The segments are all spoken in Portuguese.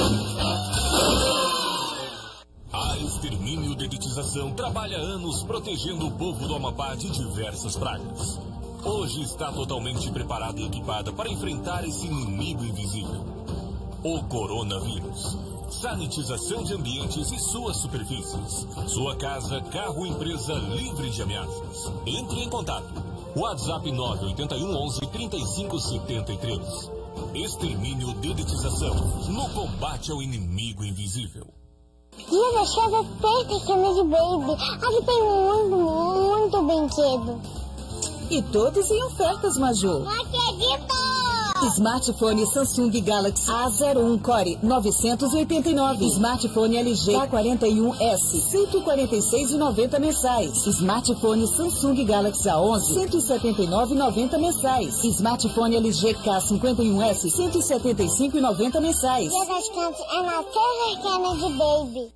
A Extermínio Dedetização trabalha há anos protegendo o povo do Amapá de diversas pragas. Hoje está totalmente preparada e equipada para enfrentar esse inimigo invisível, o coronavírus. Sanitização de ambientes e suas superfícies. Sua casa, carro, empresa livre de ameaças. Entre em contato. WhatsApp 981 11 3573. Extermínio Dedetização. No combate ao inimigo invisível. Dia das Casas tem pequena de baby. Aqui tem muito brinquedo. E todos em ofertas, Maju. Não acredito! Smartphone Samsung Galaxy A01 Core 989. Smartphone LG K41S 146,90 mensais. Smartphone Samsung Galaxy A11 179,90 mensais. Smartphone LG K51S 175,90 mensais. Dia das Casas é na pequena de baby.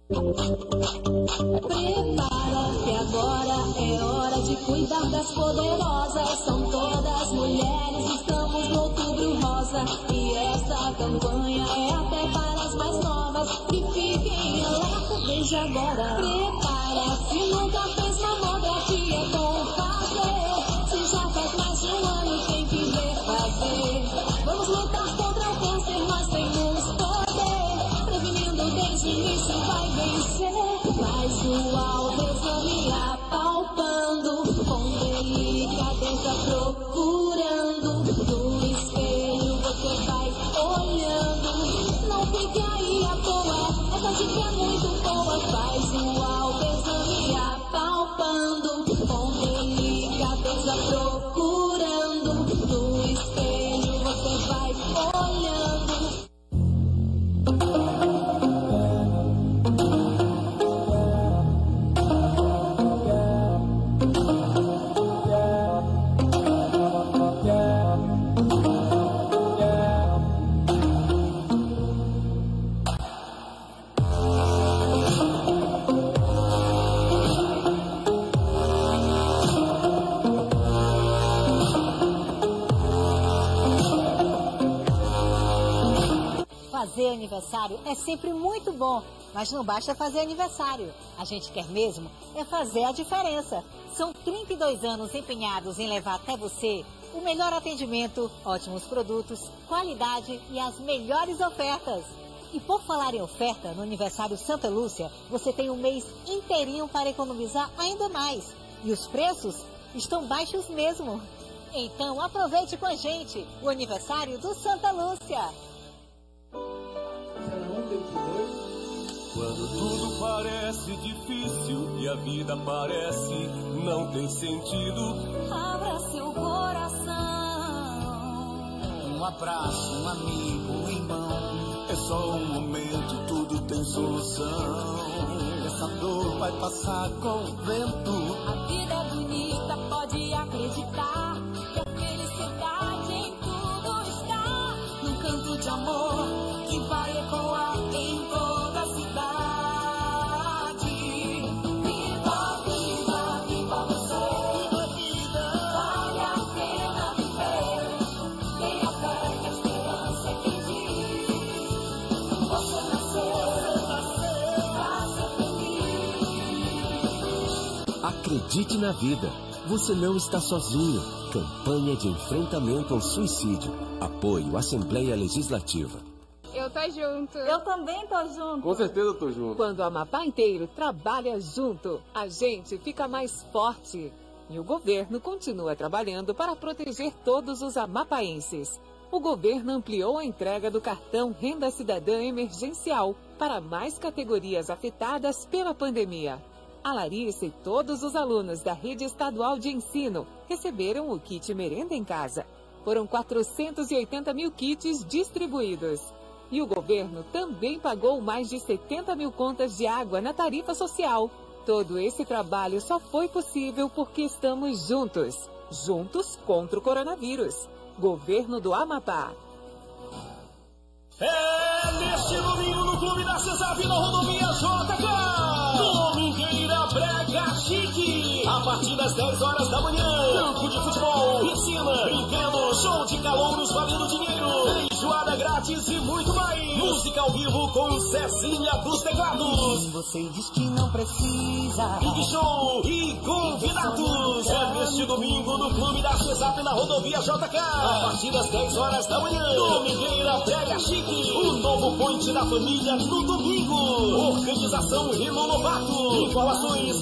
Prepara que agora é hora de cuidar das poderosas. São todas mulheres, estamos no Outubro Rosa. E essa campanha é até para as mais novas. E fiquem alerta desde agora. Prepara, se nunca fez mamografia é bom fazer. Se já faz mais de um ano tem que refazer. Vamos lutar contra o câncer, nós temos poder. Prevenindo desde o início vai vencer. Faz o autoexame apalpando, com delicadeza procurando. No espelho você vai olhando. Não fique aí à toa, essa dica é muito boa. Faz o autoexame apalpando, com delicadeza procurando. No espelho você vai olhando. Fazer aniversário é sempre muito bom, mas não basta fazer aniversário. A gente quer mesmo é fazer a diferença. São 32 anos empenhados em levar até você o melhor atendimento, ótimos produtos, qualidade e as melhores ofertas. E por falar em oferta, no aniversário Santa Lúcia, você tem um mês inteirinho para economizar ainda mais. E os preços estão baixos mesmo. Então aproveite com a gente o aniversário do Santa Lúcia. Quando tudo parece difícil e a vida parece não ter sentido, Abra seu coração. Um abraço, um amigo, um irmão. É só um momento, tudo tem solução. Essa dor vai passar com o vento. A vida é bonita, pode acreditar. Que a felicidade em tudo está. Num canto de amor que vai ecoar em toda a cidade. Viva, viva, viva você. Viva a vida. Vale a pena viver. Tenha fé que a esperança é quem diz. Você nasceu pra ser feliz. Acredite na vida. Você não está sozinho. Campanha de enfrentamento ao suicídio. Apoio Assembleia Legislativa. Eu tô junto. Eu também tô junto. Com certeza tô junto. Quando o Amapá inteiro trabalha junto, a gente fica mais forte. E o governo continua trabalhando para proteger todos os amapaenses. O governo ampliou a entrega do cartão Renda Cidadã Emergencial para mais categorias afetadas pela pandemia. A Larissa e todos os alunos da Rede Estadual de Ensino receberam o kit Merenda em Casa. Foram 480 mil kits distribuídos. E o governo também pagou mais de 70 mil contas de água na tarifa social. Todo esse trabalho só foi possível porque estamos juntos. Juntos contra o coronavírus. Governo do Amapá. É neste domingo no Clube da Cesap na rodovia JK. Domingueira Brega Chique. A partir das 10 horas da manhã. Campo de futebol, piscina, brinquedo, show de calouros valendo dinheiro. Feijoada grátis e muito mais. No Música ao vivo com Cecília dos Teclados. Você diz que não precisa. Big Show e convidados. É neste domingo no Clube da CESAP na rodovia JK. A partir das 10 horas da manhã. Domingueira Brega Chique. O novo ponte da família no domingo. Organização Rino Lobato. Informações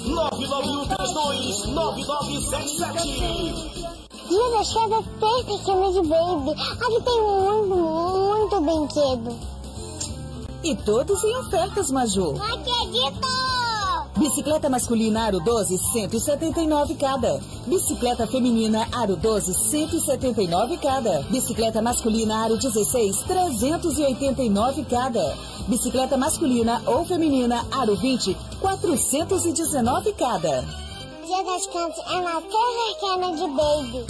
991329977. Dia das Chaves Perfect de Baby. Aqui tem muito brinquedo. E todos em ofertas, Maju. Não acredito! Bicicleta masculina Aro 12, 179 cada. Bicicleta feminina Aro 12, 179 cada. Bicicleta masculina Aro 16, 389 cada. Bicicleta masculina ou feminina Aro 20, 419 cada. Dia das Crianças é na Perfect de Baby.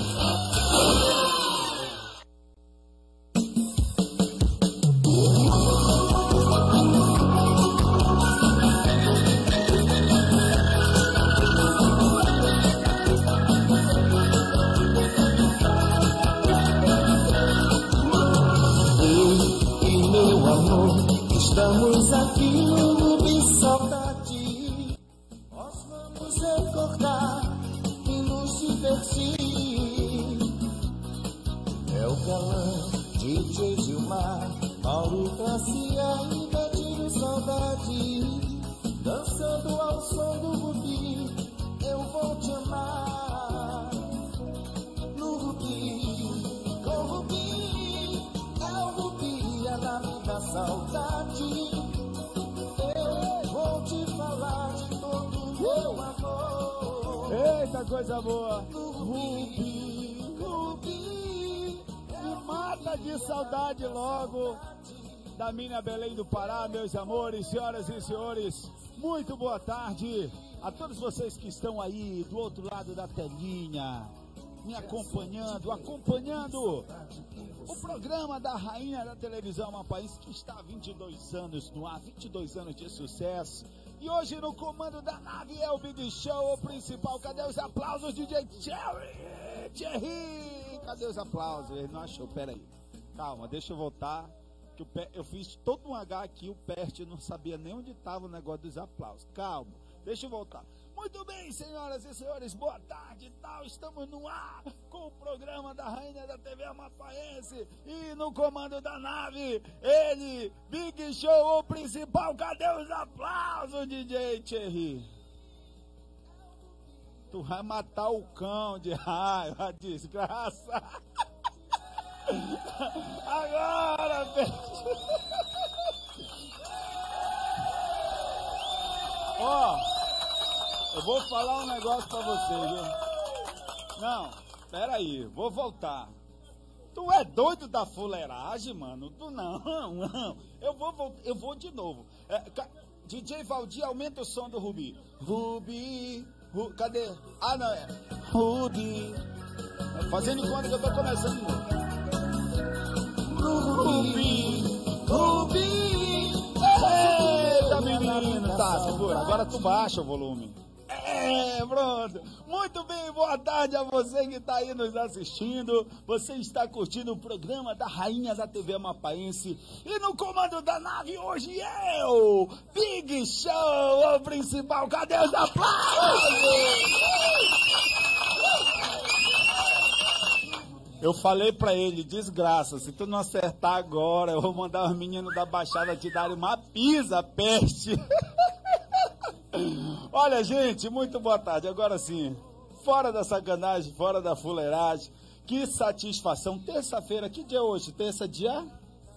Estamos aqui no de saudade. Nós vamos recordar e nos divertir. É o galã DJ Gilmar, Mauro Garcia e Betinho Saudade. Dançando ao som do Rubi, eu vou te amar. No Rubi, com o Rubi, é o Rubi, é na minha saudade. Eu vou te falar de todo o meu amor. Eita, coisa boa! Rubi, Rubi, me mata de saudade logo da minha Belém do Pará, meus amores, senhoras e senhores. Muito boa tarde a todos vocês que estão aí do outro lado da telinha, me acompanhando o programa da Rainha da Televisão Amapaense, que está há 22 anos no ar, 22 anos de sucesso. E hoje no comando da nave é o Big Show, o principal. Cadê os aplausos, DJ Thierry? Cadê os aplausos? Ele não achou, peraí. Calma, deixa eu voltar. Que eu fiz todo um H aqui, o Pert não sabia nem onde estava o negócio dos aplausos. Calma, deixa eu voltar. Muito bem, senhoras e senhores, boa tarde e tal. Estamos no ar com o programa da Rainha da TV Amapaense. E no comando da nave, ele, Big Show, o principal. Cadê os aplausos, DJ Thierry? Tu vai matar o cão de raiva, desgraça. Agora, ó, eu vou falar um negócio pra vocês, viu? Não, peraí, vou voltar. Tu é doido da fuleiragem, mano? Tu não. Eu vou de novo. DJ Valdir, aumenta o som do Rubi. Rubi, cadê? Ah, não, é Rubi. Fazendo conta que eu tô começando de novo. Rubi, Rubi. Eita, menino, tá, segura. Agora tu baixa o volume. Pronto. Muito bem, boa tarde a você que está aí nos assistindo. Você está curtindo o programa da Rainha da TV Amapaense. E no comando da nave hoje eu, Big Show, o principal. Cadê os aplausos? Eu falei pra ele, desgraça, se tu não acertar agora, eu vou mandar os meninos da Baixada te darem uma pisa, peste. Olha, gente, muito boa tarde. Agora sim, fora da sacanagem, fora da fuleiragem, que satisfação. Terça-feira, que dia é hoje? Terça, dia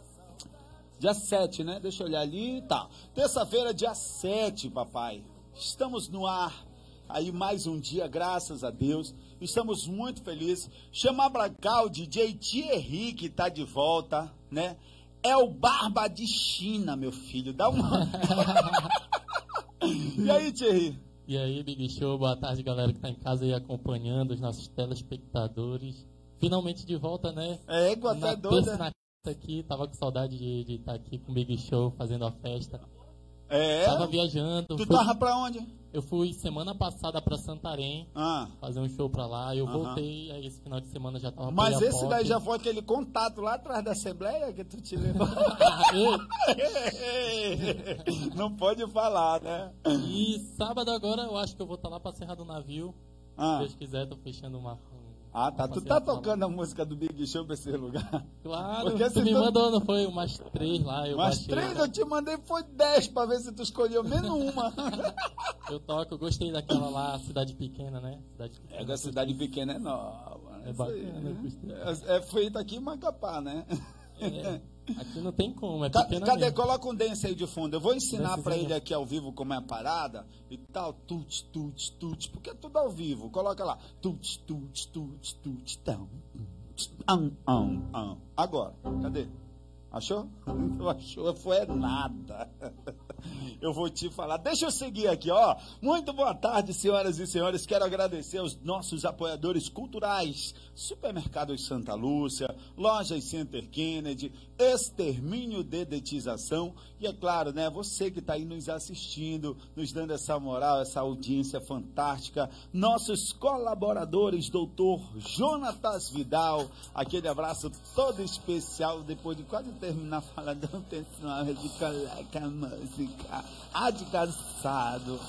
7, né? Deixa eu olhar ali, tá. Terça-feira, dia 7, papai. Estamos no ar. Aí mais um dia, graças a Deus. Estamos muito felizes. Chamar pra cá o DJ Thierry, que tá de volta, né? É o Barba de China, meu filho. Dá uma... E aí, Thierry? E aí, Big Show, boa tarde, galera que tá em casa aí acompanhando, os nossos telespectadores. Finalmente de volta, né? É, tu é doida. Na aqui, tava com saudade de estar aqui com o Big Show fazendo a festa. Tava viajando. Tu tava pra onde? Eu fui semana passada pra Santarém fazer um show pra lá. Eu voltei, aí esse final de semana já tava. Mas esse daí já foi aquele contato lá atrás da Assembleia que tu te levou? Não pode falar, né? E sábado agora eu acho que eu vou estar lá pra Serra do Navio. Se Deus quiser, tô fechando uma. Tá. Tu tá tocando a música do Big Show pra esse lugar? Claro, porque tu me mandou, não foi? Umas 3 lá. Umas 3 eu te mandei, foi 10 pra ver se tu escolheu menos uma. Eu toco, eu gostei daquela lá, Cidade Pequena, né? Cidade Pequena, da Cidade Pequena é nova. É bacana, é feito aqui em Macapá, né? Aqui não tem como, é pequena. Cadê? Mesmo. Coloca um dance aí de fundo. Eu vou ensinar pra ele aqui ao vivo como é a parada e tal. Tut, porque é tudo ao vivo. Coloca lá. Tut, tão. Agora, cadê? Achou? Não achou, foi nada. Eu vou te falar. Deixa eu seguir aqui, ó. Muito boa tarde, senhoras e senhores. Quero agradecer aos nossos apoiadores culturais. Supermercados Santa Lúcia, Lojas Center Kennedy, Extermínio Dedetização. E é claro, né, você que está aí nos assistindo, nos dando essa moral, essa audiência fantástica. Nossos colaboradores, doutor Jonatas Vidal. Aquele abraço todo especial, depois de quase terminar falando, não tem nome de colocar música. De cansado.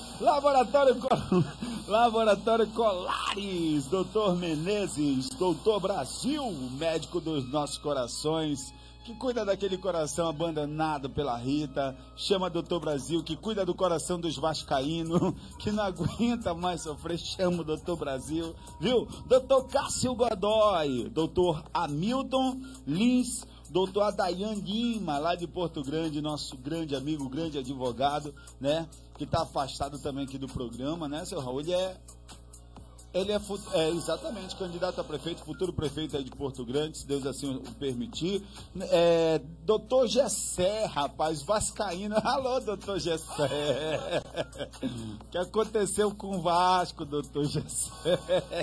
Laboratório Colares, doutor Menezes, doutor Brasil, médico dos nossos corações, que cuida daquele coração abandonado pela Rita. Chama doutor Brasil, que cuida do coração dos vascaínos, que não aguenta mais sofrer. Chama o doutor Brasil, viu? Doutor Cássio Godoy, doutor Hamilton Lins, doutor Adayan Lima, lá de Porto Grande, nosso grande amigo, grande advogado, né? Que está afastado também aqui do programa, né, seu Raul? Ele é exatamente candidato a prefeito, futuro prefeito aí de Porto Grande, se Deus assim o permitir. Doutor Gessé, rapaz, vascaíno. Alô, doutor Gessé. O que aconteceu com o Vasco, doutor Gessé?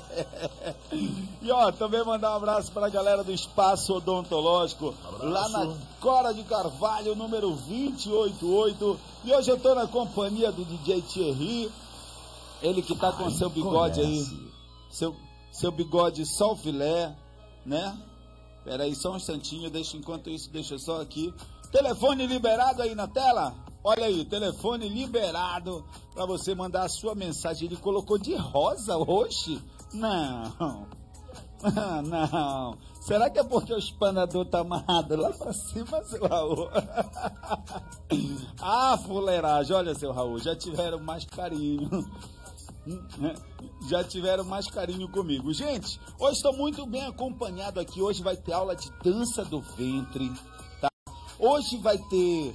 E ó, também mandar um abraço para a galera do Espaço Odontológico, lá na Cora de Carvalho, número 288. E hoje eu tô na companhia do DJ Thierry. Ele que tá com seu bigode aí, seu bigode só o filé, né? Pera aí só um instantinho, enquanto isso, deixa só aqui. Telefone liberado aí na tela? Olha aí, telefone liberado para você mandar a sua mensagem. Ele colocou de rosa hoje? Não. Será que é porque o espanador tá amarrado lá pra cima, seu Raul? Fuleiragem, olha, seu Raul, já tiveram mais carinho. Já tiveram mais carinho comigo. Gente, hoje estou muito bem acompanhado aqui. Hoje vai ter aula de dança do ventre, tá? Hoje vai ter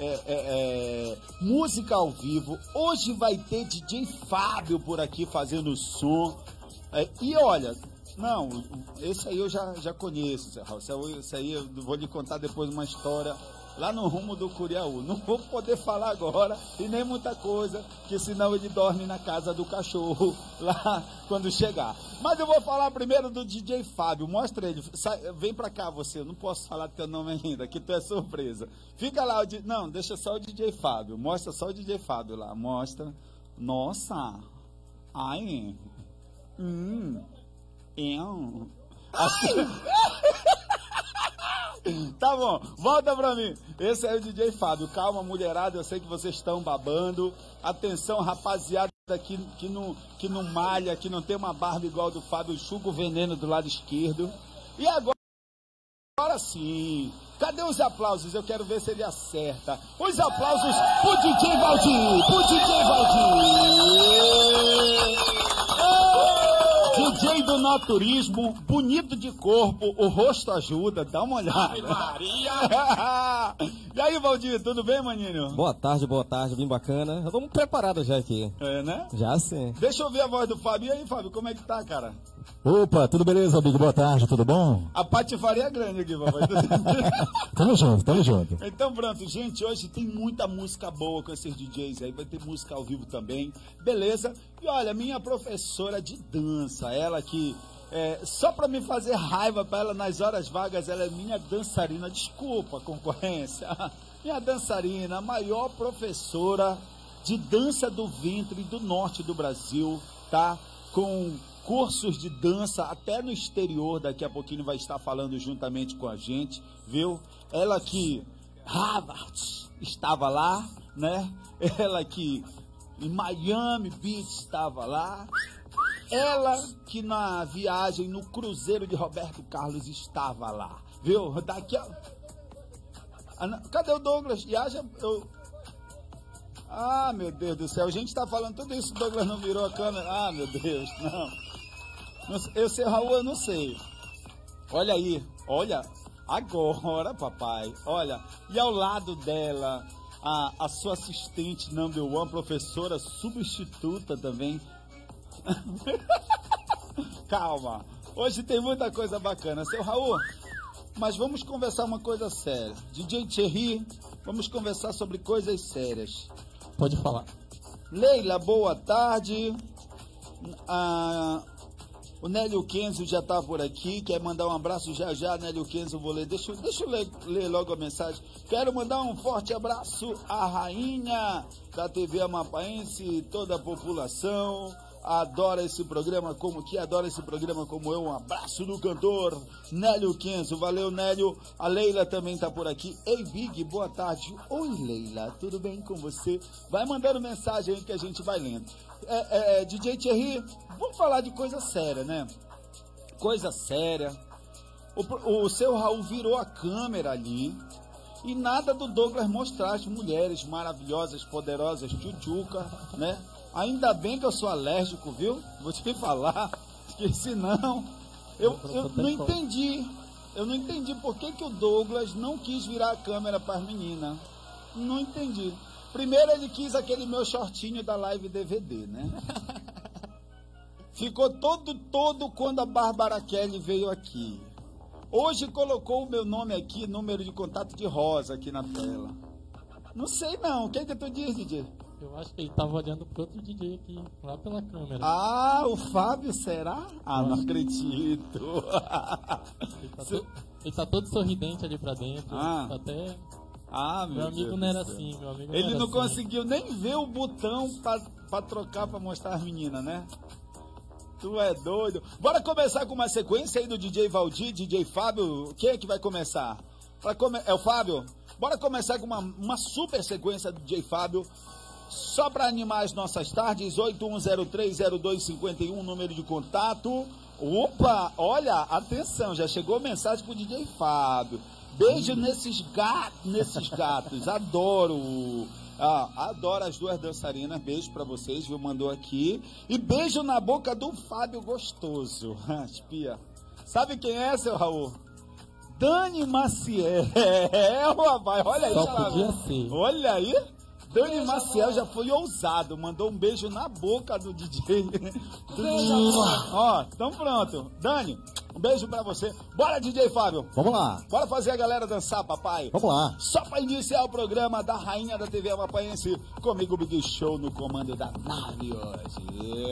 música ao vivo. Hoje vai ter DJ Fábio por aqui fazendo som. E olha, não, esse aí eu já conheço, Raul. Esse aí eu vou lhe contar depois uma história lá no rumo do Curiaú. Não vou poder falar agora e nem muita coisa, que senão ele dorme na casa do cachorro lá quando chegar. Mas eu vou falar primeiro do DJ Fábio. Mostra ele. Vem pra cá você. Eu não posso falar teu nome ainda, que tu é surpresa. Fica lá. Não, deixa só o DJ Fábio. Mostra só o DJ Fábio lá. Mostra. Nossa. Ai. Tá bom, volta pra mim. Esse é o DJ Fábio. Calma, mulherada, eu sei que vocês estão babando. Atenção, rapaziada que não malha, que não tem uma barba igual do Fábio. Chuga o veneno do lado esquerdo. E agora sim, cadê os aplausos? Eu quero ver se ele acerta. Os aplausos pro DJ Valdir. DJ do naturismo, bonito de corpo, o rosto ajuda, dá uma olhada. Maria! E aí, Valdir, tudo bem, maninho? Boa tarde, bem bacana. Estamos preparados já aqui. Né? Já sim. Deixa eu ouvir a voz do Fábio. E aí, Fábio, como é que tá, cara? Opa, tudo beleza, amigo? Boa tarde, tudo bom? A patifaria é grande aqui, papai. Tamo junto. Então pronto, gente, hoje tem muita música boa com esses DJs aí, vai ter música ao vivo também, beleza? E olha, minha professora de dança, ela que só para me fazer raiva para ela nas horas vagas, ela é minha dançarina. Desculpa, concorrência. Minha dançarina, a maior professora de dança do ventre do norte do Brasil, tá? Com cursos de dança até no exterior, daqui a pouquinho vai estar falando juntamente com a gente, viu? Ela que Harvard estava lá, né? Ela que em Miami Beach estava lá. Ela que na viagem no cruzeiro de Roberto Carlos estava lá, viu? Daqui a... Cadê o Douglas? Ah, meu Deus do céu, a gente tá falando tudo isso, o Douglas não virou a câmera. Ah, meu Deus, não. Eu sei, Raul, eu não sei. Olha aí, olha, agora, papai, olha. E ao lado dela, a sua assistente number one, professora substituta também. Calma, hoje tem muita coisa bacana, seu Raul. Mas vamos conversar uma coisa séria. DJ Thierry, vamos conversar sobre coisas sérias. Pode falar. Leila, boa tarde. O Nélio Kenzo já está por aqui, quer mandar um abraço já, Nélio Kenzo, vou ler. Deixa eu ler logo a mensagem. Quero mandar um forte abraço à rainha da TV Amapaense, toda a população. Adora esse programa como eu. Um abraço do cantor Nélio Kenzo. Valeu, Nélio. A Leila também tá por aqui. Ei, Big, boa tarde. Oi, Leila, tudo bem com você? Vai mandando mensagem aí que a gente vai lendo. DJ Thierry, vamos falar de coisa séria, né? Coisa séria. O seu Raul virou a câmera ali. E nada do Douglas mostrar as mulheres maravilhosas, poderosas, tchutchuca, né? Ainda bem que eu sou alérgico, viu? Vou te falar, que senão... Eu não entendi. Eu não entendi por que o Douglas não quis virar a câmera para as meninas. Não entendi. Primeiro ele quis aquele meu shortinho da live DVD, né? Ficou todo quando a Bárbara Kelly veio aqui. Hoje colocou o meu nome aqui, número de contato de Rosa aqui na tela. Não sei não, o que tu diz, DJ? Eu acho que ele tava olhando pro outro DJ aqui, lá pela câmera. Ah, o Fábio, será? Ah, não acredito. Ele tá todo sorridente ali pra dentro. Tá até... meu amigo Deus não era assim, meu amigo ele não assim. conseguiu nem ver o botão pra trocar, pra mostrar as meninas, né? Tu é doido. Bora começar com uma sequência aí do DJ Valdir, DJ Fábio. Quem é que vai começar? É o Fábio? Bora começar com uma super sequência do DJ Fábio. Só para animar as nossas tardes, 81030251, número de contato. Opa, olha, atenção, já chegou mensagem pro DJ Fábio. Beijo nesses gatos, adoro. Adoro as duas dançarinas, beijo pra vocês, viu, mandou aqui. E beijo na boca do Fábio gostoso. Espia. Sabe quem é, seu Raul? Dani Maciel, rapaz, olha aí. Só podia ser. Olha aí. Dani Maciel já foi ousado, mandou um beijo na boca do DJ. Ó, então pronto. Dani, um beijo pra você. Bora, DJ Fábio. Vamos lá. Bora fazer a galera dançar, papai. Vamos lá. Só pra iniciar o programa da rainha da TV Amapaense, comigo o Big Show no comando da nave hoje.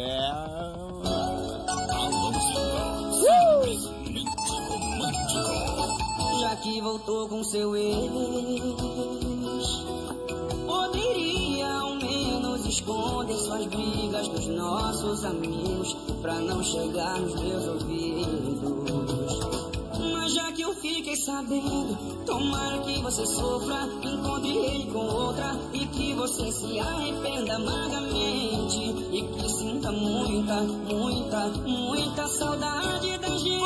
Já que voltou com seu ex, poderia ao menos esconder suas brigas dos nossos amigos, pra não chegar nos meus ouvidos. Mas já que eu fiquei sabendo, tomara que você sofra, encontre ele com outra e que você se arrependa amargamente e que sinta muita, muita, muita saudade da gente.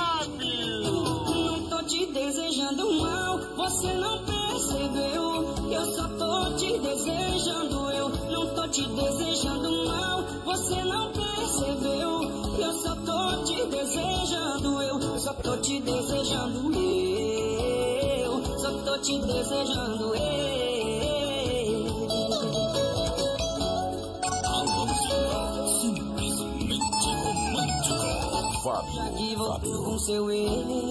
Não tô te desejando mal, você não percebeu. Eu só tô te desejando, eu não tô te desejando mal, você não percebeu. Eu só tô te desejando, eu só tô te desejando, eu só tô te desejando, simplesmente romântico. Já que voltou com seu ex,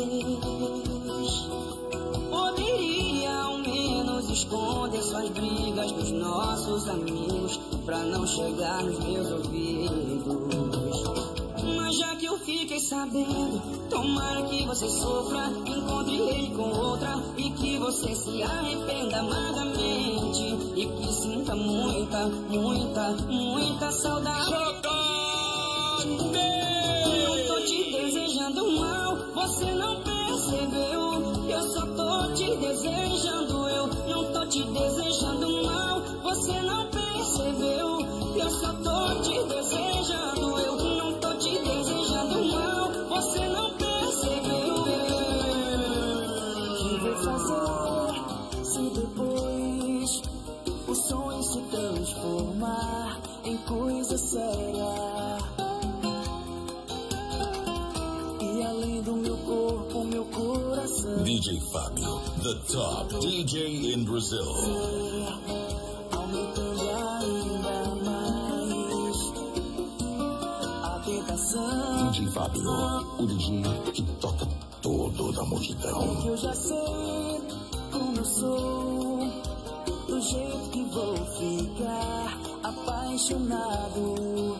poderia ao menos esconder suas brigas dos nossos amigos, pra não chegar nos meus ouvidos. Mas Mas já que eu fiquei sabendo, tomara que você sofra, encontre ele com outra e que você se arrependa amargamente e que sinta muita, muita, muita saudade. Não tô te desejando mal, você não percebeu. Eu só tô te desejando, eu não tô te desejando mal, você não percebeu. Eu só tô te desejando, eu não tô te desejando mal, você não percebeu. O que vou fazer se depois o sonho se transformar em coisa séria? E além do meu corpo, meu coração. DJ Fábio, the top DJ in Brazil. Aumentando ainda mais a tentação. DJ Fábio, o DJ que toca todo da multidão. Que eu já sei como eu sou, do jeito que vou ficar apaixonado.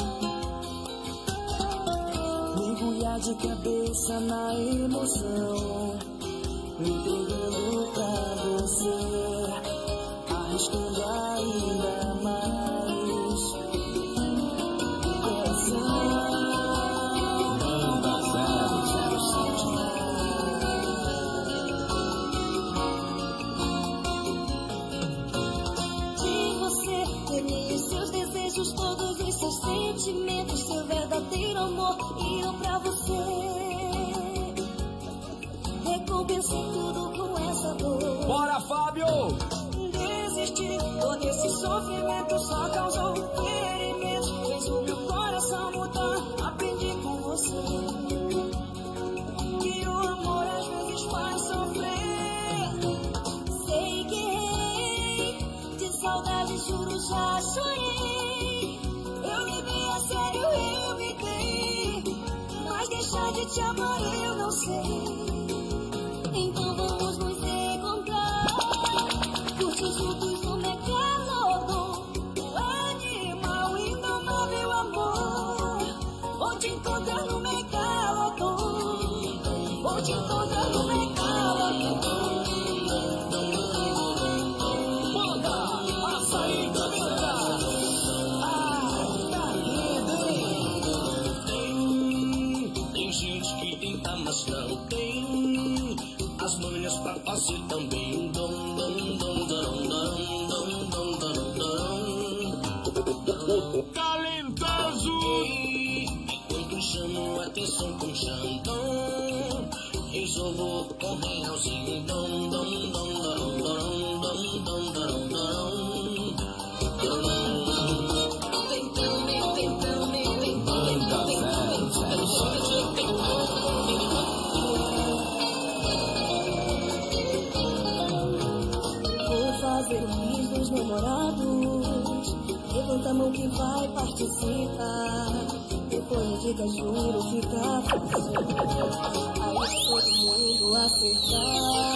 Mergulhar de cabeça na emoção, me entregando pra você, arriscando ainda mais. Coração de você, terei os seus desejos, todos os seus sentimentos, seu verdadeiro amor, e eu pra você recompensei tudo com essa dor. Bora, Fábio! Desistir, todo esse sofrimento só causou ferimento, fez o meu coração mudar. Aprendi com você que o amor às vezes faz sofrer. Sei que errei, de saudade juro já chorei. Eu levei a sério, eu me dei, mas deixar de te amar eu não sei. Então vamos nos encontrar, curtir juntos no megalodon, o animal indomável amor. Vou te encontrar no megalodon, vou te encontrar no megalodon. Manda a saída linda. Tá lindo, hein? Tem gente que tenta, mas não tem as manhas pra fazer também. Dom, dom, dom, dom, dom, dom, dom, dom. Talentoso! Quando chamo a atenção com Xandão, resolvo com realzinho. Dom, dom, dom, dom, dom, dom, dom, dom, dom. Feliz dos namorados, levanta a mão que vai participar. Depois me diga, juro, fica fácil. Aí todo mundo acertar.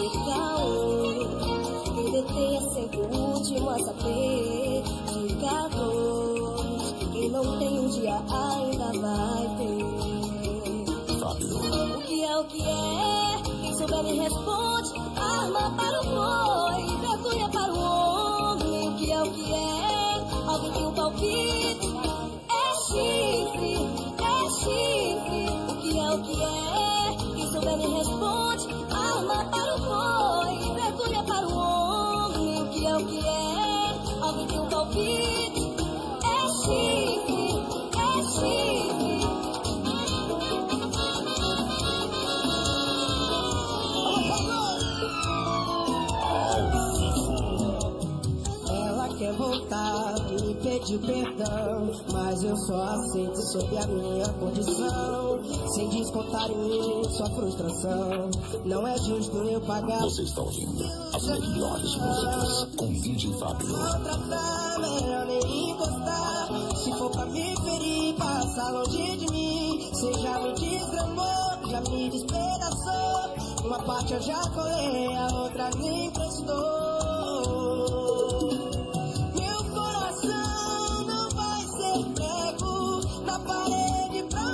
Fica quem detém é sempre o último a saber. Diga voz, quem não tem um dia ainda vai ter. Fábio. O que é? Quem souber me responde. Arma para o boi, vergonha para o homem. O que é? Alguém tem um palpite? É chifre, é chifre. O que é? Quem souber me responde. Arma para o boi, vergonha para o homem. O que é? Alguém tem um palpite? É chifre, é chifre. Ela quer voltar e me pedir perdão, mas eu só aceito sob a minha condição. Sem descontar em mim sua frustração, não é justo eu pagar. Você está ouvindo as melhores músicas com DJ Fábio. Maltratar, melhor nem encostar. Se for pra me ferir, passa longe de mim. Você já me desgramou, já me despedaçou. Uma parte eu já colei, a outra me emprestou. Meu coração não vai ser prego na parede pra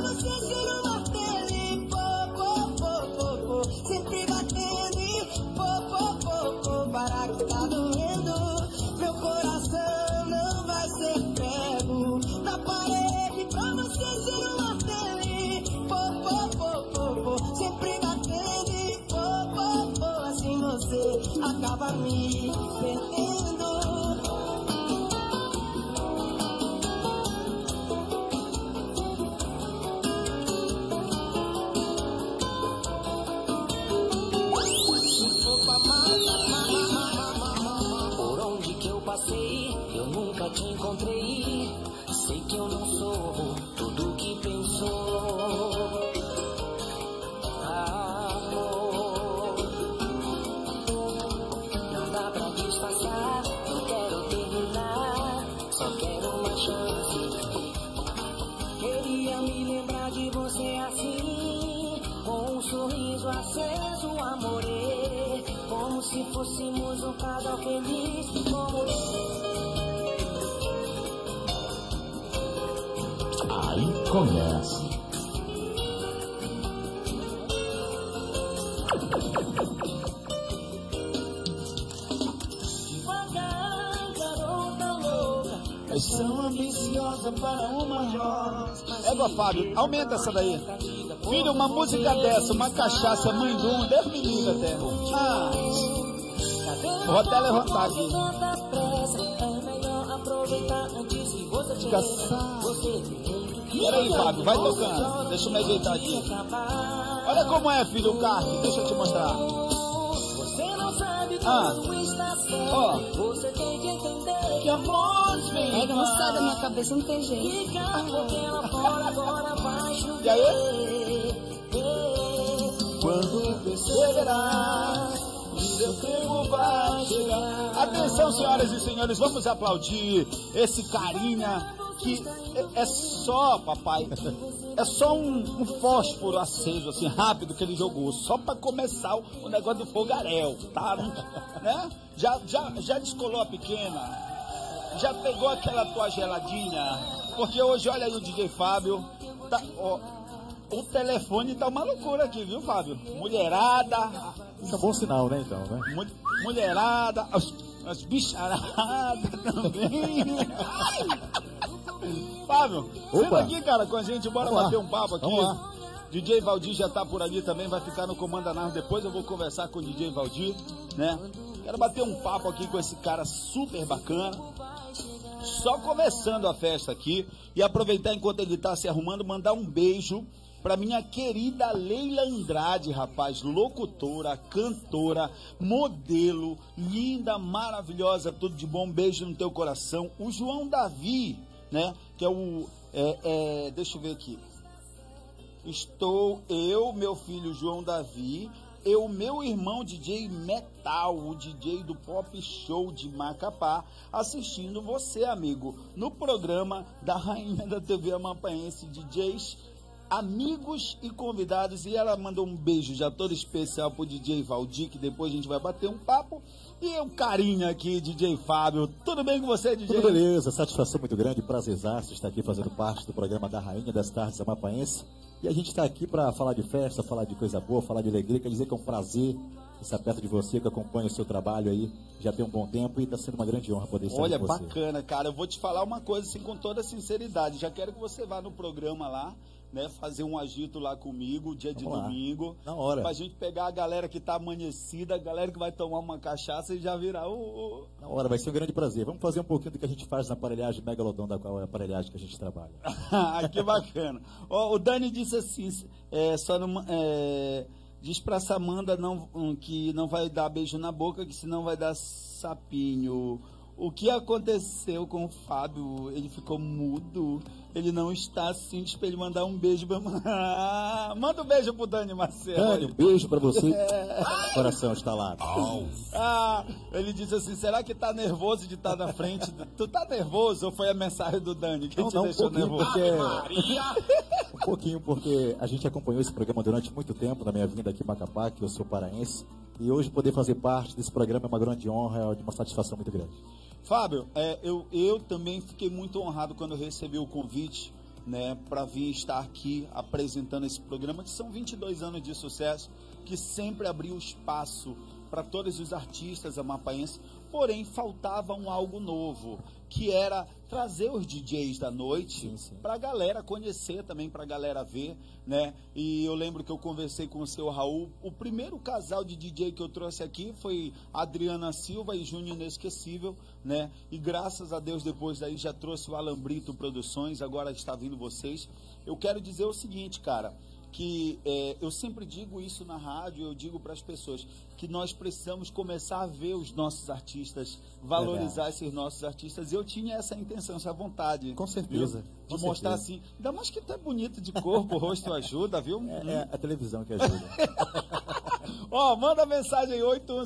acaba me perdendo. Por onde que eu passei, eu nunca te encontrei. Sei que eu não sou tudo que pensou. Amor, não dá pra disfarçar, não quero terminar, só quero uma chance. Queria me lembrar de você assim, com um sorriso aceso, amorê, como se fôssemos um casal feliz, como... Aí começa. Paixão ambiciosa para uma rosa. Égua, Fábio, aumenta essa daí. Filho, uma música dessa, uma cachaça, mãe de um, Deus me livre até. Ah, vou até levantar aqui. Peraí, Fábio, vai tocando. Deixa eu me ajeitar aqui. Olha como é, filho, o kart. Deixa eu te mostrar. Ó. Que amores vem. É, não sai da minha cabeça, não tem jeito. E aí? Quando perceberá, seu tempo vai chegar. Atenção, senhoras e senhores, vamos aplaudir esse carinha que é só, papai, é só um fósforo aceso, assim, rápido que ele jogou, só pra começar o negócio do fogaréu, tá? Né? Já descolou a pequena, já pegou aquela tua geladinha, porque hoje, olha aí o DJ Fábio, tá, ó, o telefone tá uma loucura aqui, viu, Fábio? Mulherada. Isso é um bom sinal, né, então, né? Mulherada, as bicharadas também. Fábio, senta aqui, cara, com a gente, bora bater um papo aqui. DJ Valdir já tá por ali também, vai ficar no Comando da Nave. Depois eu vou conversar com o DJ Valdir, né? Quero bater um papo aqui com esse cara super bacana. Só começando a festa aqui e aproveitar enquanto ele tá se arrumando, mandar um beijo pra minha querida Leila Andrade, rapaz, locutora, cantora, modelo, linda, maravilhosa, tudo de bom, beijo no teu coração. O João Davi, né, que é o, deixa eu ver aqui, estou eu, meu filho João Davi, meu irmão DJ Metal, o DJ do Pop Show de Macapá, assistindo você, amigo, no programa da Rainha da TV Amapaense, DJs, amigos e convidados. E ela mandou um beijo já todo especial pro DJ Valdir, que depois a gente vai bater um papo. E o carinho aqui, DJ Fábio. Tudo bem com você, DJ? Tudo beleza, satisfação muito grande, prazerzaço estar aqui fazendo parte do programa da Rainha das Tardes Amapaense. E a gente está aqui para falar de festa, falar de coisa boa, falar de alegria. Quer dizer que é um prazer estar perto de você, que acompanha o seu trabalho aí já tem um bom tempo, e está sendo uma grande honra poder estar com você. Olha, bacana, cara. Eu vou te falar uma coisa assim, com toda sinceridade. Já quero que você vá no programa lá, né, fazer um agito lá comigo, dia de domingo. Na hora. Pra gente pegar a galera que tá amanhecida, a galera que vai tomar uma cachaça e já virar o... Na hora, vai ser um grande prazer. Vamos fazer um pouquinho do que a gente faz na aparelhagem Megalodon, da qual é a aparelhagem que a gente trabalha. Que bacana. O Dani disse assim, diz pra Samanda que não vai dar beijo na boca, que senão vai dar sapinho. O que aconteceu com o Fábio? Ele ficou mudo. Ele não está assim, diz pra ele mandar um beijo pra... Manda um beijo pro Dani Marcelo. Dani, um beijo pra você. Coração estalado. Ele disse assim, será que tá nervoso de estar na frente? Tu tá nervoso ou foi a mensagem do Dani que te deixou nervoso? Um pouquinho, porque a gente acompanhou esse programa durante muito tempo na minha vinda aqui em Macapá, que eu sou paraense. E hoje poder fazer parte desse programa é uma grande honra, é uma satisfação muito grande. Fábio, eu também fiquei muito honrado quando eu recebi o convite, né, para vir estar aqui apresentando esse programa, que são 22 anos de sucesso, que sempre abriu espaço para todos os artistas amapaenses, porém faltava algo novo, que era trazer os DJs da noite para a galera conhecer também, para a galera ver, né? E eu lembro que eu conversei com o seu Raul, o primeiro casal de DJ que eu trouxe aqui foi Adriana Silva e Júnior Inesquecível, né? E graças a Deus depois daí já trouxe o Alan Brito Produções, agora está vindo vocês. Eu quero dizer o seguinte, cara, que eu sempre digo isso na rádio, eu digo para as pessoas que nós precisamos começar a ver os nossos artistas, valorizar esses nossos artistas. Eu tinha essa intenção, essa vontade. Com certeza. De mostrar assim, ainda mais que tu é bonito de corpo, o rosto ajuda, viu? É a televisão que ajuda. Ó, manda mensagem aí,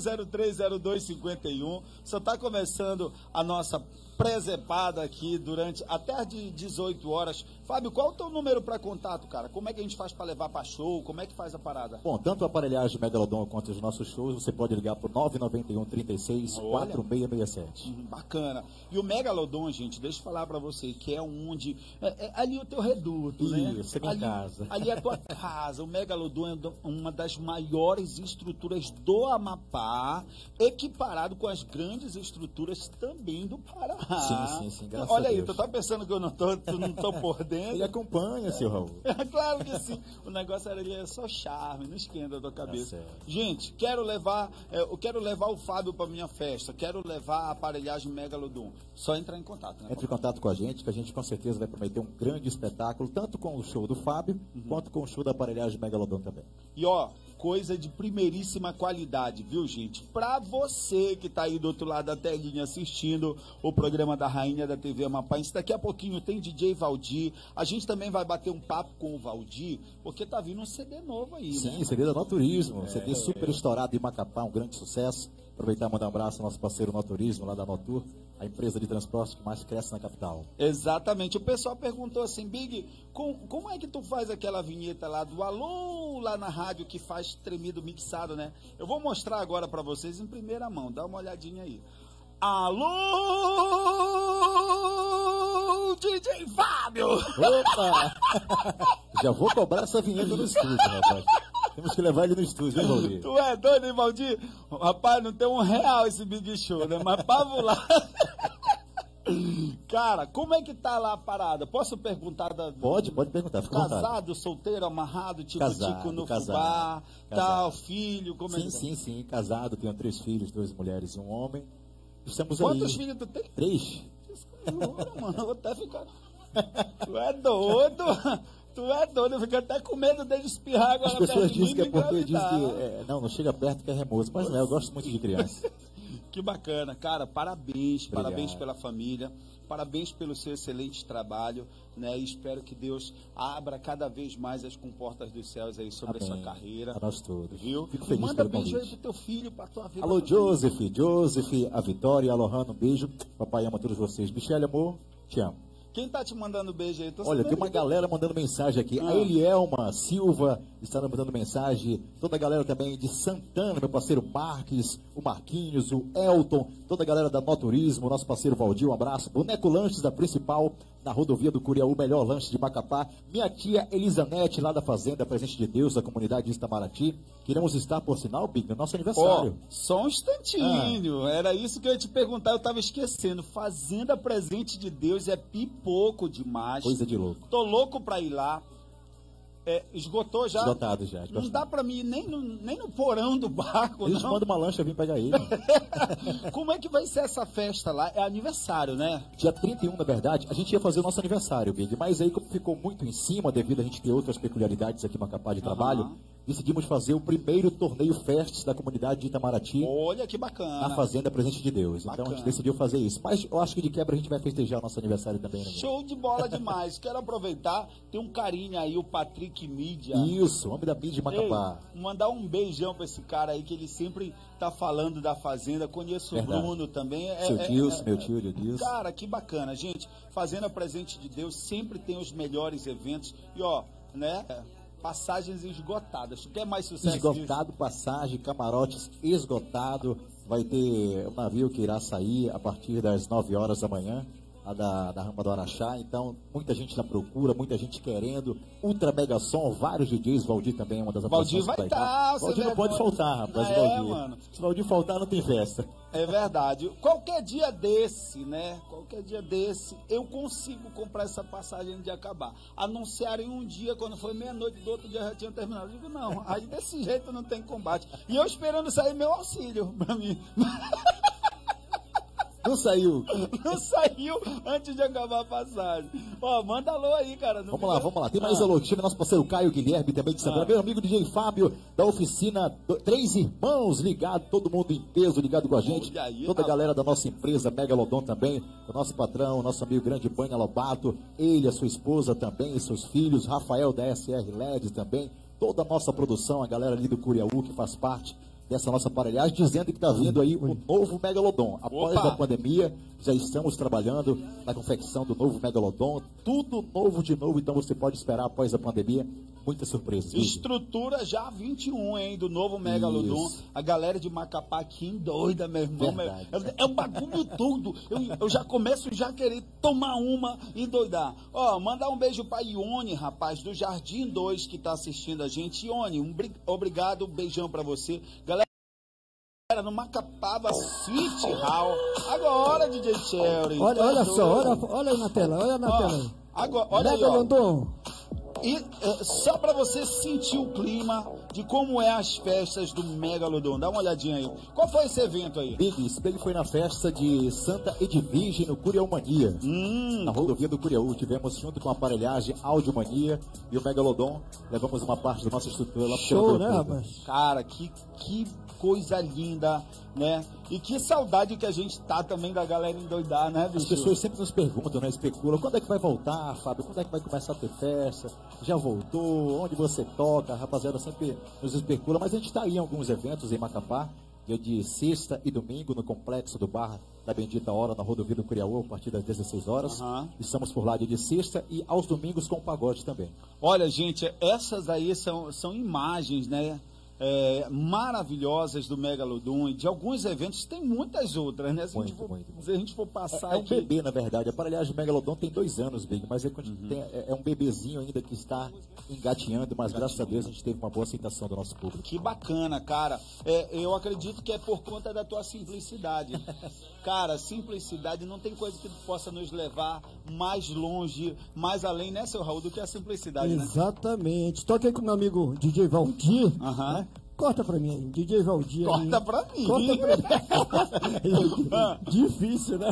81030251. Só está começando a nossa presepada aqui durante até às 18 horas. Fábio, qual é o teu número para contato, cara? Como é que a gente faz para levar para show? Como é que faz a parada? Bom, tanto a aparelhagem Megalodon quanto os nossos shows, você pode ligar por 991 36 4667. Bacana. E o Megalodon, gente, deixa eu falar para você, que é onde... É ali o teu reduto, né? Isso, é minha casa. Ali é a tua casa. O Megalodon é uma das maiores estruturas do Amapá, equiparado com as grandes estruturas também do Pará. Sim, graças Olha a aí, Deus. tu tá pensando que eu não tô por dentro? Ele acompanha, seu Raul. Claro que sim. O negócio ali é só charme, não esquenta a tua cabeça. Gente, eu quero levar o Fábio para minha festa, quero levar a aparelhagem Megalodon. Só entrar em contato, né? Entre em contato com a gente, que a gente com certeza vai prometer um grande espetáculo, tanto com o show do Fábio, quanto com o show da aparelhagem Megalodon também. E ó, coisa de primeiríssima qualidade, viu, gente? Pra você que tá aí do outro lado da telinha assistindo o programa da Rainha da TV Amapaense, daqui a pouquinho tem DJ Valdir. A gente também vai bater um papo com o Valdir, porque tá vindo um CD novo aí, né? Sim, CD da Noturismo, CD super estourado em Macapá, um grande sucesso. Aproveitar e mandar um abraço ao nosso parceiro Noturismo, lá da Notur, a empresa de transporte que mais cresce na capital. Exatamente. O pessoal perguntou assim, Big, como é que tu faz aquela vinheta lá do alô lá na rádio que faz tremido mixado, né? Eu vou mostrar agora pra vocês em primeira mão, dá uma olhadinha aí. Alô, DJ Fábio! Opa! Já vou cobrar essa vinheta no estúdio, rapaz. Temos que levar ele no estúdio, hein, Valdir? Tu é doido, hein, Valdir? Rapaz, não tem R$1 esse Big Show, né? Mas pavo lá. Cara, como é que tá lá a parada? Posso perguntar? Pode perguntar, fica à vontade. Casado, solteiro, amarrado, tico-tico no fubá, tal, filho, como é que Sim, casado, tenho 3 filhos, 2 mulheres e um homem. Estamos Quantos aí. filhos tu tem? 3. Mano, eu vou até ficar... Tu é doido? Tu é doido, eu fico até com medo dele espirrar agora. As pessoas dizem que é porque diz não chega perto que é remoso, mas não é, eu gosto muito de criança. Que bacana, cara, parabéns pela família, parabéns pelo seu excelente trabalho, né, e espero que Deus abra cada vez mais as comportas dos céus aí sobre a sua carreira. A nós todos. Viu? Fico feliz manda pelo beijo aí convite. pro teu filho, pra tua vida. Alô, Joseph, a Vitória, a Lohana, um beijo. Papai ama todos vocês. Michele, amor, te amo. Quem tá te mandando beijo aí? Olha, tem uma galera mandando mensagem aqui. A Elielma Silva está mandando mensagem. Toda a galera também de Santana, meu parceiro Marques, o Marquinhos, o Elton, toda a galera da Noturismo, nosso parceiro Valdir, um abraço. Boneco Lanches da Principal, na rodovia do Curiaú, melhor lanche de Macapá. Minha tia Elisanete, lá da Fazenda Presente de Deus, da comunidade de Itamaraty. Queremos estar, por sinal, Big, no nosso aniversário. Só um instantinho. Era isso que eu ia te perguntar, eu tava esquecendo. Fazenda Presente de Deus é pipoco demais. Coisa de louco. Tô louco pra ir lá. Esgotou já? Esgotado já. Não dá pra mim ir nem no porão do barco, Eles não. mandam uma lancha vir pegar ele. Como é que vai ser essa festa lá? É aniversário, né? Dia 31, na verdade, a gente ia fazer o nosso aniversário, Big, mas aí como ficou muito em cima, devido a gente ter outras peculiaridades aqui em Macapá de trabalho, decidimos fazer o primeiro torneio Festes da comunidade de Itamaraty. Olha que bacana. Na Fazenda Presente de Deus. Então a gente decidiu fazer isso. Mas eu acho que de quebra a gente vai festejar o nosso aniversário também, né? Show de bola demais. Quero aproveitar, tem um carinho aí, o Patrick Mídia. Isso, homem da mídia de Macapá. Ei, mandar um beijão pra esse cara aí, que ele sempre tá falando da Fazenda. Conheço o Bruno também. Meu tio, Dilson. Cara, que bacana, gente. Fazenda Presente de Deus sempre tem os melhores eventos. E ó, né? Passagens esgotadas. Tu quer mais sucesso? Esgotado, disso? passagem, camarotes esgotado. Vai ter um navio que irá sair a partir das 9 horas da manhã. da rampa do Araxá, então muita gente na procura, muita gente querendo, Ultra Mega Som, vários DJs, Valdir também é uma das atrações. Valdir vai estar, Valdir não pode faltar, rapaz, Valdir. Mano. Se Valdir faltar, não tem festa. É verdade. Qualquer dia desse, né? Qualquer dia desse, eu consigo comprar essa passagem de acabar. Anunciarem um dia, quando foi meia-noite, do outro dia já tinha terminado. Eu digo, não, aí desse jeito não tem combate. E eu esperando sair meu auxílio pra mim. Não saiu. Não saiu antes de acabar a passagem. Ó, manda alô aí, cara. Vamos lá. Tem mais alô time, nosso parceiro Caio Guilherme também de Santana. Meu amigo DJ Fábio, da oficina Três Irmãos, ligado, todo mundo em peso, ligado com a gente. Aí, toda a galera da nossa empresa, Megalodon também. O nosso patrão, nosso amigo Grande Banha Lobato. Ele, a sua esposa também, e seus filhos. Rafael da SR LED também. Toda a nossa produção, a galera ali do Curiaú que faz parte dessa nossa aparelhagem, dizendo que está vindo aí o novo Megalodon. Após a pandemia, já estamos trabalhando na confecção do novo Megalodon. Tudo novo de novo, então você pode esperar após a pandemia muitas surpresas. Estrutura já 21, hein, do novo Megalodon. Isso. A galera de Macapá aqui doida, meu irmão. É um bagulho tudo. Eu já começo já a querer tomar uma e doidar. Ó, mandar um beijo pra Ione, rapaz, do Jardim 2, que tá assistindo a gente. Ione, obrigado, um beijão pra você. Galera, no Macapaba City Hall. Agora, DJ Cherry. Olha só, olha aí na tela, olha na tela aí. Agora, olha aí, ó. E só para você sentir o clima de como é as festas do Megalodon. Dá uma olhadinha aí. Qual foi esse evento aí? Esse Big foi na festa de Santa Edvige, no Curiaú Mania. Na rodovia do Curiaú. Tivemos junto com a aparelhagem Áudio Mania e o Megalodon. Levamos uma parte da nossa estrutura lá pro show, né, rapaz? Cara, que coisa linda, né? E que saudade que a gente tá também da galera endoidar, né, bicho? As pessoas sempre nos perguntam, né? Especulam. Quando é que vai voltar, Fábio? Quando é que vai começar a ter festa? Já voltou? Onde você toca? A rapaziada sempre nos especula. Mas a gente tá aí em alguns eventos em Macapá. Dia de sexta e domingo no Complexo do Bar da Bendita Hora, na rodovia do Curiaú, a partir das 16 horas. Estamos por lá dia de sexta e aos domingos com pagode também. Olha, gente, essas aí são imagens, né? Maravilhosas do Megalodon e de alguns eventos, tem muitas outras, né? Se a gente for passar um bebê, na verdade. A aparelhagem do Megalodon tem 2 anos, Big, mas é um bebezinho ainda que está engatinhando, mas graças a Deus a gente teve uma boa aceitação do nosso público. Que bacana, cara. Eu acredito que é por conta da tua simplicidade. Cara, simplicidade, não tem coisa que possa nos levar mais longe, mais além, né, seu Raul, do que a simplicidade, Exatamente. Né? Estou aqui com meu amigo DJ Valdir, né? Corta pra mim aí, DJ Valdir. Corta pra mim. Corta pra mim. Difícil, né?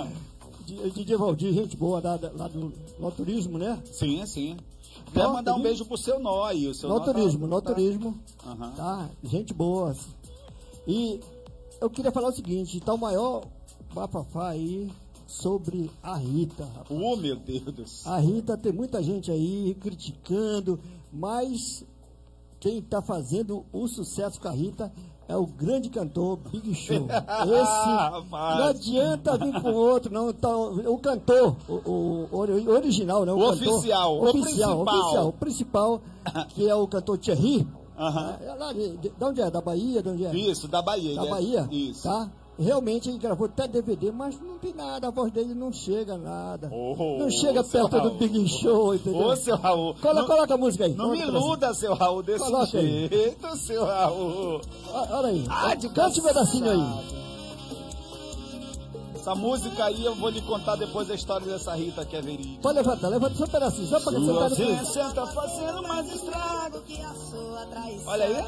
DJ Valdir, gente boa lá do No Turismo, né? Sim. Quer mandar um beijo pro seu nó aí. O seu No Turismo. Tá, gente boa. E eu queria falar o seguinte, tá o maior bafafá aí sobre a Rita. Oh, meu Deus. A Rita, tem muita gente aí criticando, mas quem tá fazendo o sucesso com a Rita é o grande cantor Big Show. Esse não adianta vir com outro, não. Tá, o cantor, o original, não. O oficial. O principal, que é o cantor Thierry. De onde é? Da Bahia? De onde é? Isso, da Bahia. Da Bahia? Isso. Tá? Realmente ele gravou até DVD, mas não tem nada, a voz dele não chega nada. Não chega perto do Big Show, entendeu? Ô, seu Raul. Coloca a música aí. Não me iluda, seu Raul, desse jeito, seu Raul. Olha aí. Cante um pedacinho aí. Essa música aí eu vou lhe contar depois a história dessa Rita que é verídica. Pode levanta só um pedacinho, só pra cantar depois. Você tá fazendo mais estrago que a sua traição. Olha aí.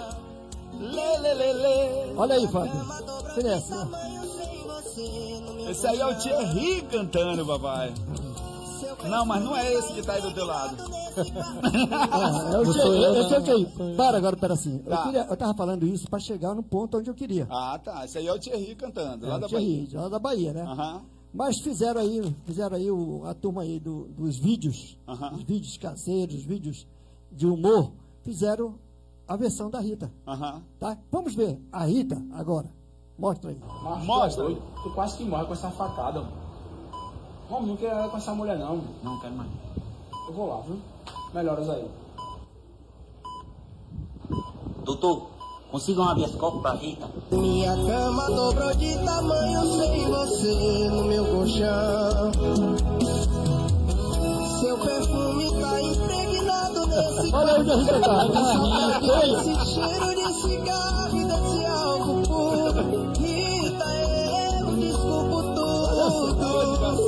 Olha aí, Fábio. Conhece, né? Esse aí é o Thierry cantando, papai. Não, mas não é esse que tá aí do teu lado. É o Thierry. Para agora, peraí. Eu tava falando isso pra chegar no ponto onde eu queria. Ah, tá. Esse aí é o Thierry cantando, lá da Bahia. Lá da Bahia, né? Mas fizeram aí a turma aí dos vídeos, os vídeos caseiros, os vídeos de humor, fizeram a versão da Rita. Tá? Vamos ver a Rita agora. Mostra aí. Mostra. Tu quase que morre com essa facada. Homem, não quero com essa mulher não. Não quero mais. Eu vou lá, viu? Melhoras aí. Doutor, Consiga um habeas corpus pra Rita. Minha cama dobrou de tamanho sem você no meu colchão. Seu perfume tá impregnado nesse Olha onde a Rita tá. esse cheiro de cigarro e desse álcool puro. Rita, eu desculpo tudo.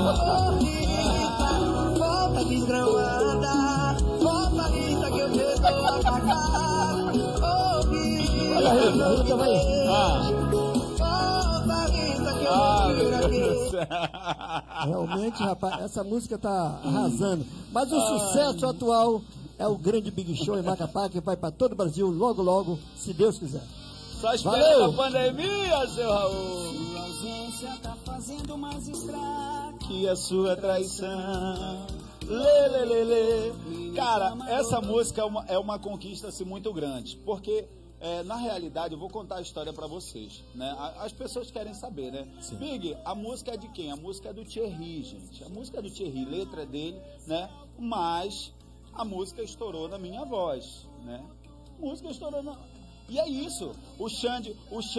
Volta desgramada. Volta, Rita, que eu te dou a facada. Olha a Rita vai. Volta, Rita, que eu te tiro aqui. Realmente, rapaz, essa música tá arrasando. Mas o sucesso atual é o grande Big Show em Macapá, que vai para todo o Brasil logo, logo, se Deus quiser. Só espera a pandemia, seu Raul. Sua ausência tá fazendo mais estrago que a sua traição. Lê, lê, lê, lê. Cara, essa música é uma conquista assim, muito grande, porque na realidade eu vou contar a história pra vocês, né? As pessoas querem saber, né? Sim. Big, a música é de quem? A música é do Thierry, gente. A música é do Thierry, letra é dele, né? Mas a música estourou na minha voz, né? A música estourou na... E é isso, o Xande,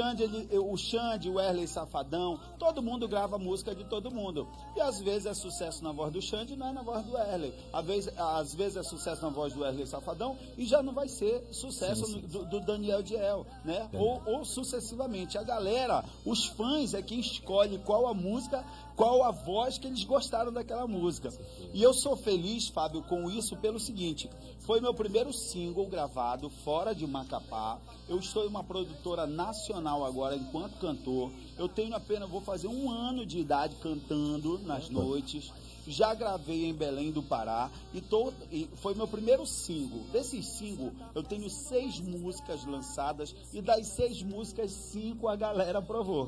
o Wesley Safadão, todo mundo grava música de todo mundo. E às vezes é sucesso na voz do Xande, não é na voz do Wesley. Às vezes é sucesso na voz do Wesley Safadão e já não vai ser sucesso do Daniel Diel, né? Ou sucessivamente. A galera, os fãs é quem escolhe qual a música, qual a voz que eles gostaram daquela música. E eu sou feliz, Fábio, com isso pelo seguinte: foi meu primeiro single gravado fora de Macapá. Eu estou em uma produtora nacional agora enquanto cantor. Eu tenho apenas, vou fazer 1 ano de idade cantando nas noites. Já gravei em Belém do Pará e foi meu primeiro single. Desses single eu tenho 6 músicas lançadas e das 6 músicas 5 a galera aprovou.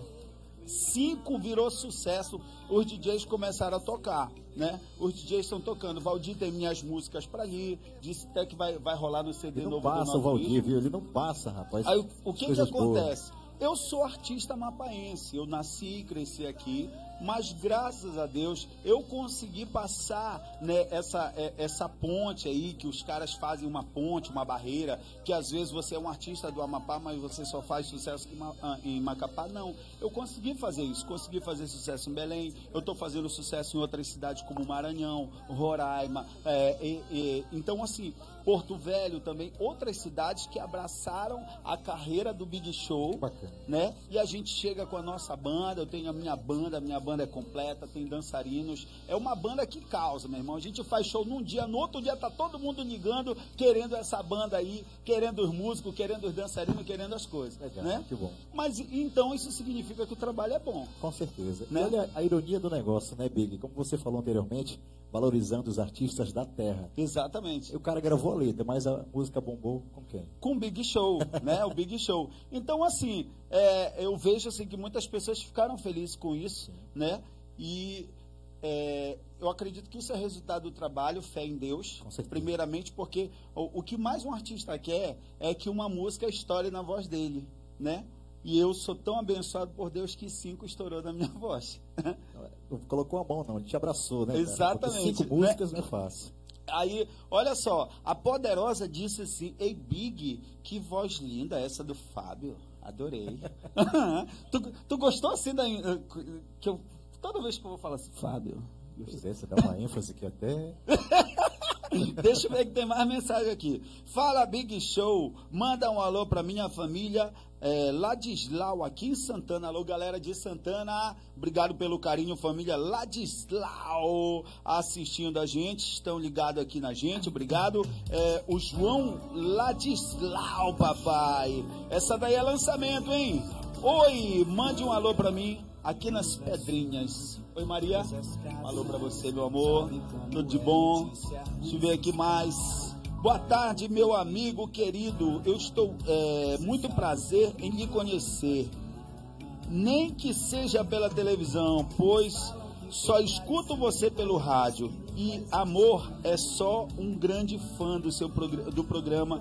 5 virou sucesso, os DJs começaram a tocar, né? Os DJs estão tocando. Valdir tem minhas músicas pra ali, disse até que vai rolar no CD novo do passa o Valdir, viu? Ele não passa, rapaz. Aí o que acontece? Eu sou artista mapaense, eu nasci e cresci aqui, mas graças a Deus eu consegui passar, né, essa ponte aí, que os caras fazem uma ponte, uma barreira, que às vezes você é um artista do Amapá, mas você só faz sucesso em Macapá. Não, eu consegui fazer isso, consegui fazer sucesso em Belém, eu estou fazendo sucesso em outras cidades como Maranhão, Roraima, então assim, Porto Velho também, outras cidades que abraçaram a carreira do Big Show, né? E a gente chega com a nossa banda, eu tenho a minha banda é completa, tem dançarinos, é uma banda que causa, meu irmão. A gente faz show num dia, no outro dia tá todo mundo ligando, querendo essa banda aí, querendo os músicos, querendo os dançarinos, querendo as coisas, né? Que bom. Mas então isso significa que o trabalho é bom. Com certeza. Né? E olha a ironia do negócio, né, Big? Como você falou anteriormente, valorizando os artistas da terra. Exatamente. E o cara gravou a letra, mas a música bombou com quem? Com o Big Show, né? O Big Show. Então, assim, eu vejo assim, que muitas pessoas ficaram felizes com isso, né? E eu acredito que isso é resultado do trabalho, fé em Deus, primeiramente, porque o que mais um artista quer é que uma música estoure na voz dele, né? E eu sou tão abençoado por Deus que 5 estourou na minha voz. Não colocou a mão, não, ele te abraçou, né? Exatamente. 5 músicas não é fácil. Aí, olha só, a Poderosa disse assim: ei, Big, que voz linda essa do Fábio. Adorei. tu gostou assim que eu, toda vez que eu vou falar assim, Fábio? Gostei, você dá uma ênfase que até... Deixa eu ver que tem mais mensagem aqui. Fala, Big Show, manda um alô pra minha família Ladislau, aqui em Santana. Alô, galera de Santana, obrigado pelo carinho, família Ladislau, assistindo a gente, estão ligados aqui na gente, obrigado. O João Ladislau, papai, essa daí é lançamento, hein? Oi, mande um alô pra mim aqui nas Pedrinhas. Oi, Maria, um alô pra você, meu amor, tudo de bom? Deixa eu ver aqui mais. Boa tarde, meu amigo querido, eu estou muito prazer em lhe conhecer, nem que seja pela televisão, pois só escuto você pelo rádio, e amor, é só um grande fã do programa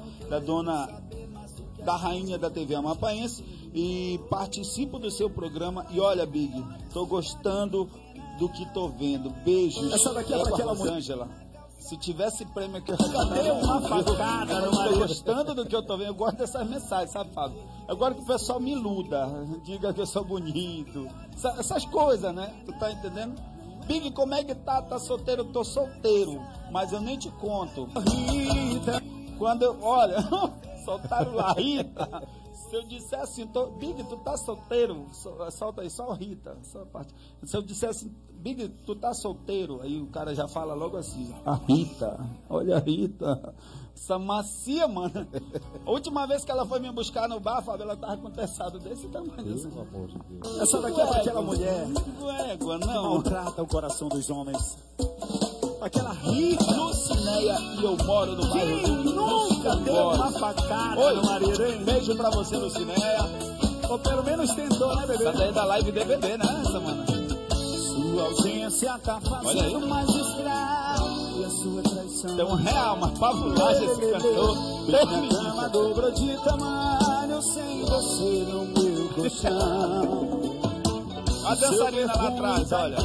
da rainha da TV Amapaense, e participo do seu programa. E olha, Big, tô gostando do que tô vendo. Beijos. Essa daqui é pra aquela Rosângela. Se tivesse prêmio aqui, eu cadê uma facada? Eu tô gostando do que eu tô vendo. Eu gosto dessas mensagens, sabe, Fábio? Eu gosto que o pessoal me iluda, diga que eu sou bonito. Essas coisas, né? Tu tá entendendo? Big, como é que tá? Tá solteiro? Eu tô solteiro, mas eu nem te conto. Rita, quando eu... Olha, soltaram lá, Rita. Se eu disser assim, Big, tu tá solteiro? Solta aí, só Rita. Só a parte. Se eu disser assim, Big, tu tá solteiro? Aí o cara já fala logo assim, a Rita, olha a Rita. Essa macia, mano. A última vez que ela foi me buscar no bar, Fábio, ela tava com um terçado desse tamanho. Assim. Pelo amor de Deus. Essa daqui é pra aquela mulher. Égua, não. Maltrata o coração dos homens. Aquela Rita Lucinéia e eu moro no bairro do Nunca deu uma facada. Oi, no marido, hein? Beijo pra você, Lucinéia. Ou pelo menos tentou, né, bebê? Essa daí é da live DVD, né, essa, mano? Sua ausência tá fazendo mais estrago. E a sua traição. Tem real, uma fabulagem esse cantor. Minha cama dobrou de tamanho sem você no meu colchão. A dançarina lá atrás, olha.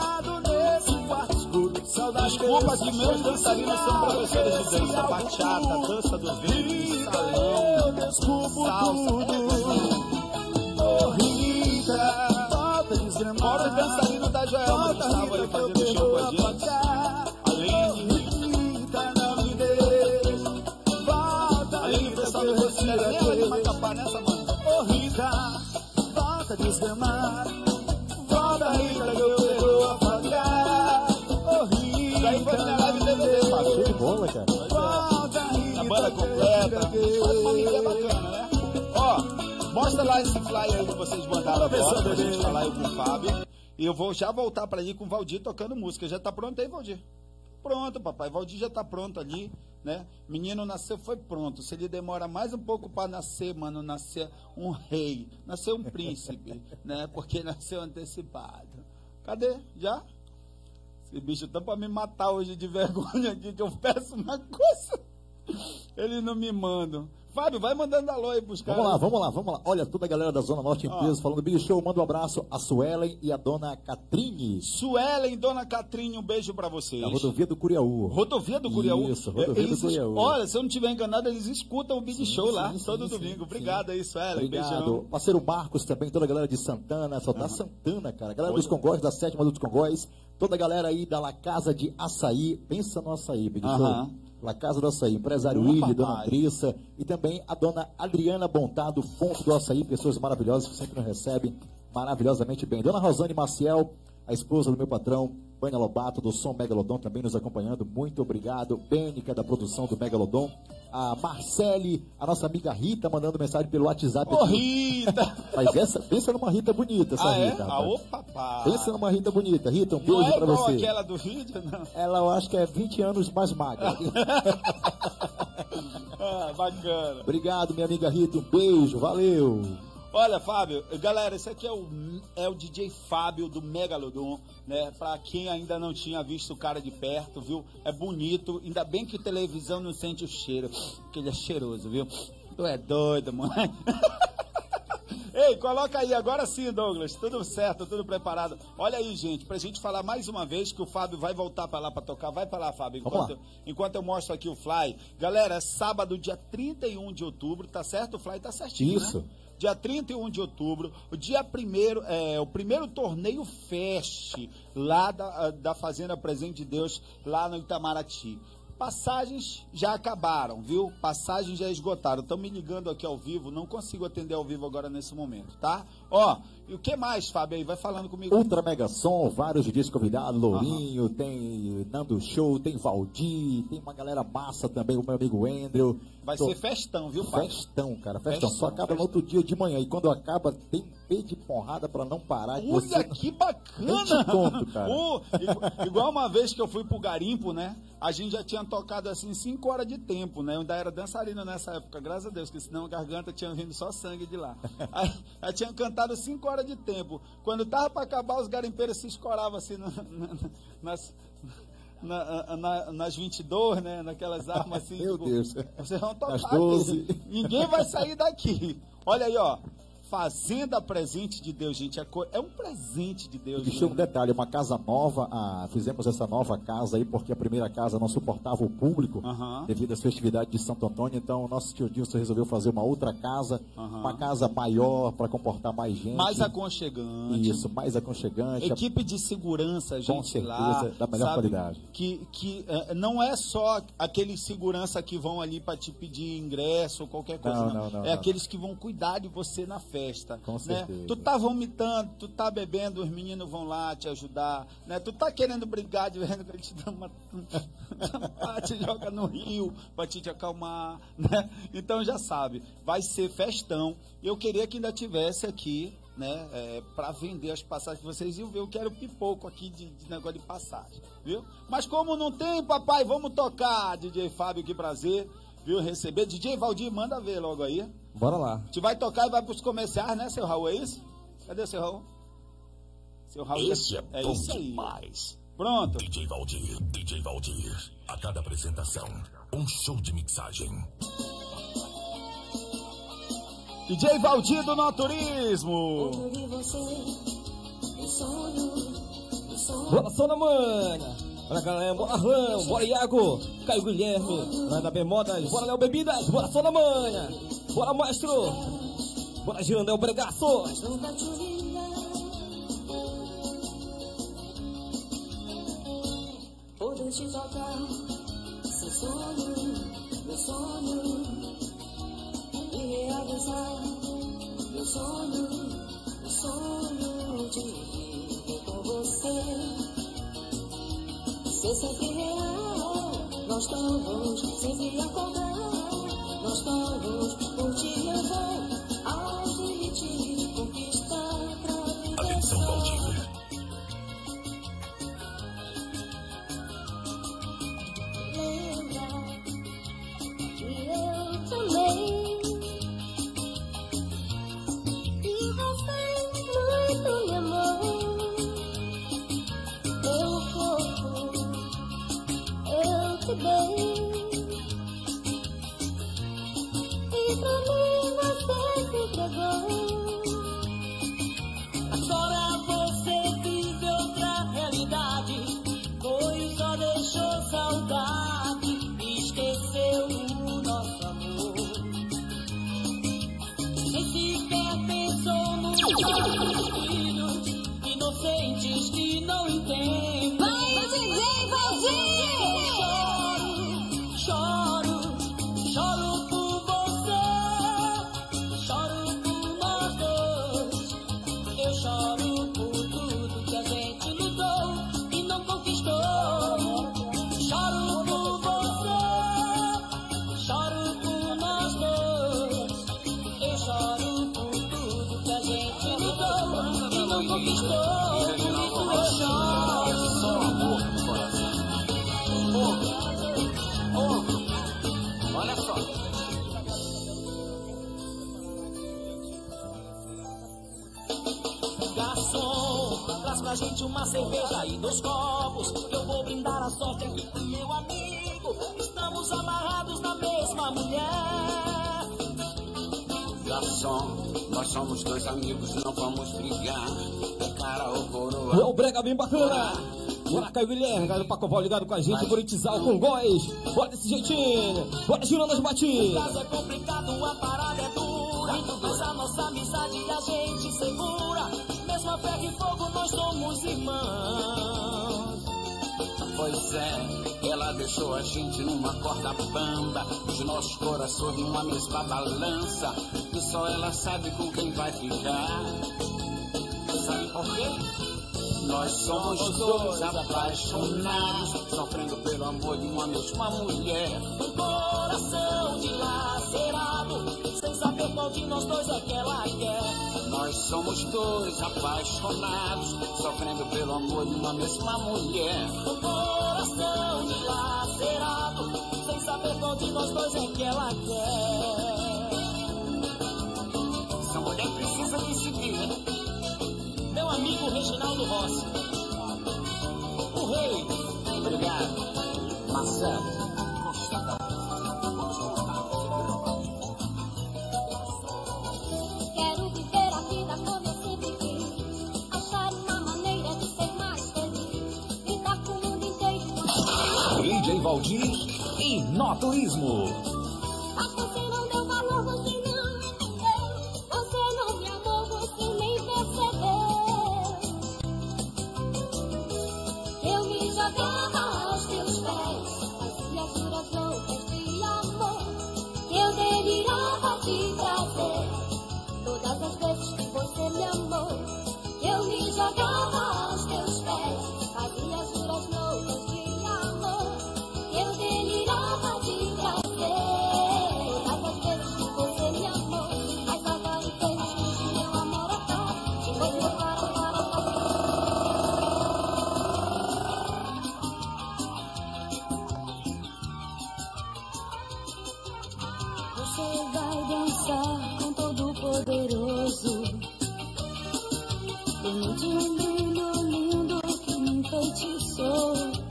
Desculpa que meus dançarinos são professores de dança, bachata, dança do ventre, salão, salsa. Oh, Rita, fora os dançarinos da Joelma que estavam aí fazendo show com a gente. Além do pessoal do Conselho, nem ela de Macapá nessa, mano. Oh, Rita, volta a desgramar. Volta, Rita, que eu vou apagar. Oh, Rita, isso aí foi na live DVD, Fábio. Show de bola, cara. A banda completa. Faz uma mídia bacana, né? Ó, mostra lá esse flyer aí que vocês mandaram agora pra gente falar aí com o Fábio. E eu vou já voltar pra ali com o Valdir tocando música. Já tá pronto aí, Valdir? Pronto, papai. Valdir já tá pronto ali, né? Menino nasceu, foi pronto. Se ele demora mais um pouco pra nascer, mano, nascer um rei, nascer um príncipe, né? Porque nasceu antecipado. Cadê? Já? Esse bicho tá pra me matar hoje de vergonha aqui, que eu peço uma coisa. Eles não me mandam. Fábio, vai mandando alô aí pros caras. Vamos lá. Olha, toda a galera da Zona Norte em peso falando Big Show. Manda um abraço a Suelen e a dona Catrine. Suelen, dona Catrine, um beijo pra vocês. Da Rodovia do Curiaú. Rodovia do Curiaú? Isso, Rodovia do Curiaú. Olha, se eu não estiver enganado, eles escutam o Big Show lá, todo domingo. Obrigado aí, Suelen. Obrigado. Beijão. Parceiro Marcos também, toda a galera de Santana, só da Santana, cara. A galera dos Congóis, da 7ª dos Congóis. Toda a galera aí da La Casa de Açaí. Pensa no açaí, Big Show. La Casa do Açaí, empresário Willi, dona Andressa e também a dona Adriana Bontado, Fonte do Açaí, pessoas maravilhosas que sempre nos recebem maravilhosamente bem. Dona Rosane Maciel, a esposa do meu patrão, Vânia Lobato, do Som Megalodon, também nos acompanhando, muito obrigado. Bênica, da produção do Megalodon. A Marcele, a nossa amiga Rita, mandando mensagem pelo WhatsApp. Ô, Rita! Mas essa, pensa numa Rita bonita, essa Rita. É? Ô, papai. Pensa numa Rita bonita. Rita, um beijo não é pra igual você. Aquela do vídeo, não? Ela, eu acho que é 20 anos mais magra. Bacana. Obrigado, minha amiga Rita, um beijo, valeu. Olha, Fábio, galera, esse aqui é o DJ Fábio do Megalodon, né? Pra quem ainda não tinha visto o cara de perto, viu? É bonito, ainda bem que televisão não sente o cheiro, porque ele é cheiroso, viu? Tu é doido, mãe. Ei, coloca aí, agora sim, Douglas, tudo certo, tudo preparado. Olha aí, gente, pra gente falar mais uma vez que o Fábio vai voltar pra lá pra tocar. Vai pra lá, Fábio, enquanto eu mostro aqui o Fly. Galera, é sábado, dia 31 de outubro, tá certo? O Fly tá certinho, isso, né? Dia 31 de outubro, o dia primeiro, o primeiro torneio Fest, lá da Fazenda Presente de Deus, lá no Itamaraty. Passagens já acabaram, viu? Passagens já esgotaram. Estão me ligando aqui ao vivo, não consigo atender ao vivo agora nesse momento, tá? Ó, e o que mais, Fábio, aí? Vai falando comigo. Ultra Mega Som, vários DJs convidados, Lourinho, tem Nando Show, tem Valdir, tem uma galera massa também, o meu amigo Andrew. Vai ser festão, viu, pai? Festão, cara, festão. Só acaba no outro dia de manhã. E quando acaba, tem pé de porrada pra não parar. Olha que bacana! Conto, cara. Igual uma vez que eu fui pro garimpo, né? A gente já tinha tocado assim 5 horas de tempo, né? Eu ainda era dançarino nessa época, graças a Deus, porque senão a garganta tinha vindo só sangue de lá. Aí tinha cantado 5 horas de tempo. Quando tava pra acabar, os garimpeiros se escoravam assim nas 22, né? Naquelas armas assim. Meu tipo, Deus. vocês vão tocar Nas 12. aqui. Ninguém vai sair daqui. Olha aí, ó. Fazenda presente de Deus, gente. É um presente de Deus. Deixa um detalhe, uma casa nova, fizemos essa nova casa aí porque a primeira casa não suportava o público devido às festividades de Santo Antônio, então o nosso tio Dilson resolveu fazer uma outra casa, uma casa maior para comportar mais gente. Mais aconchegante. Isso, mais aconchegante. Equipe de segurança, gente, com certeza, lá, da melhor qualidade. Que não é só aqueles segurança que vão ali para te pedir ingresso ou qualquer coisa, não. Aqueles que vão cuidar de você na festa. Com certeza. Tu tá vomitando, tu tá bebendo, os meninos vão lá te ajudar, né? Tu tá querendo brigar de vez em quando, te dá uma te joga no rio pra te acalmar, né? Então já sabe, vai ser festão. Eu queria que ainda tivesse aqui, né, para vender as passagens que vocês iam ver. Eu quero pipoco aqui de negócio de passagem, viu? Mas como não tem, papai, vamos tocar, DJ Fábio, que prazer, viu, receber. DJ Valdir, manda ver logo aí. Bora lá. A gente vai tocar e vai pros comerciais, né, seu Raul, é isso? Cadê o seu Raul? Seu Raul, Esse é bom isso aí. demais. Pronto. DJ Valdir, a cada apresentação, um show de mixagem. DJ Valdir do Naturismo. Bora, Sona Mana. Bora, galera, bora, Rão, bora, Iago, Caio Guilherme, Nada Bem Modas, bora, Léo Bebidas, bora, Sona Mana. Bora, Maestro, bora, Jandel Bregaço. Poder te tocar, seu sonho, meu sonho, e realizar meu sonho de viver com você. Ser sempre real, nós estamos sempre a acordar, nós estamos por ti eu vou ao limite conquistar pra viver. Atenção, Valdir. Agora você vive outra realidade, pois só deixou saudade e esqueceu o nosso amor. Nem sequer pensou nos filhos inocentes que não entendem. Vai, DJ Valdir! Choro por você, choro por nós dois. Eu choro por tudo que a gente lutou e não conquistou. Choro por você, choro por nós dois. Eu choro por tudo que a gente lutou e não conquistou. Por isso eu choro. Só amor no coração. Olha só. Garçom, traz pra gente uma cerveja e 2 copos. Eu vou brindar a sorte aqui com meu amigo. Estamos amarrados na mesma mulher. Garçom, nós somos 2 amigos, não vamos brigar. É cara ou coroa. É o brega bem bacana. Bora, Caio Guilherme, galera do Pacovó ligado com a gente, Buritizal com góis. Bora desse jeitinho, bora girando as batidas. O caso é complicado, a parada é dura, mas a nossa amizade a gente segura. Mesma ferro e fogo, nós somos irmãos. Pois é, ela deixou a gente numa corda bamba, os nossos corações numa mesma balança, e só ela sabe com quem vai ficar. Sabe por quê? Nós somos 2 apaixonados, sofrendo pelo amor de uma mesma mulher. Um coração dilacerado, sem saber qual de nós 2 é que ela quer. Nós somos 2 apaixonados, sofrendo pelo amor de uma mesma mulher. Um coração dilacerado, sem saber qual de nós 2 é que ela quer. Essa mulher precisa decidir. Meu amigo Reginaldo Rossi, o rei. Obrigado, Marcelo. Quero viver Valdir e Nó Turismo. Mas você não deu valor, você não entendeu. Você não me amou, você nem percebeu. Eu me jogava aos teus pés, fazia juras loucas de amor. Eu delirava de prazer, todas as vezes que você me amou. Eu me jogava aos teus pés, fazia juras loucas de amor. Eu delirava de prazer, todas as vezes que você me amou. Mas agora infelizmente meu amor acaba, te vou levar para Você vai dançar com todo poderoso. Eu não tinha um brilho lindo que me enfeitiçou.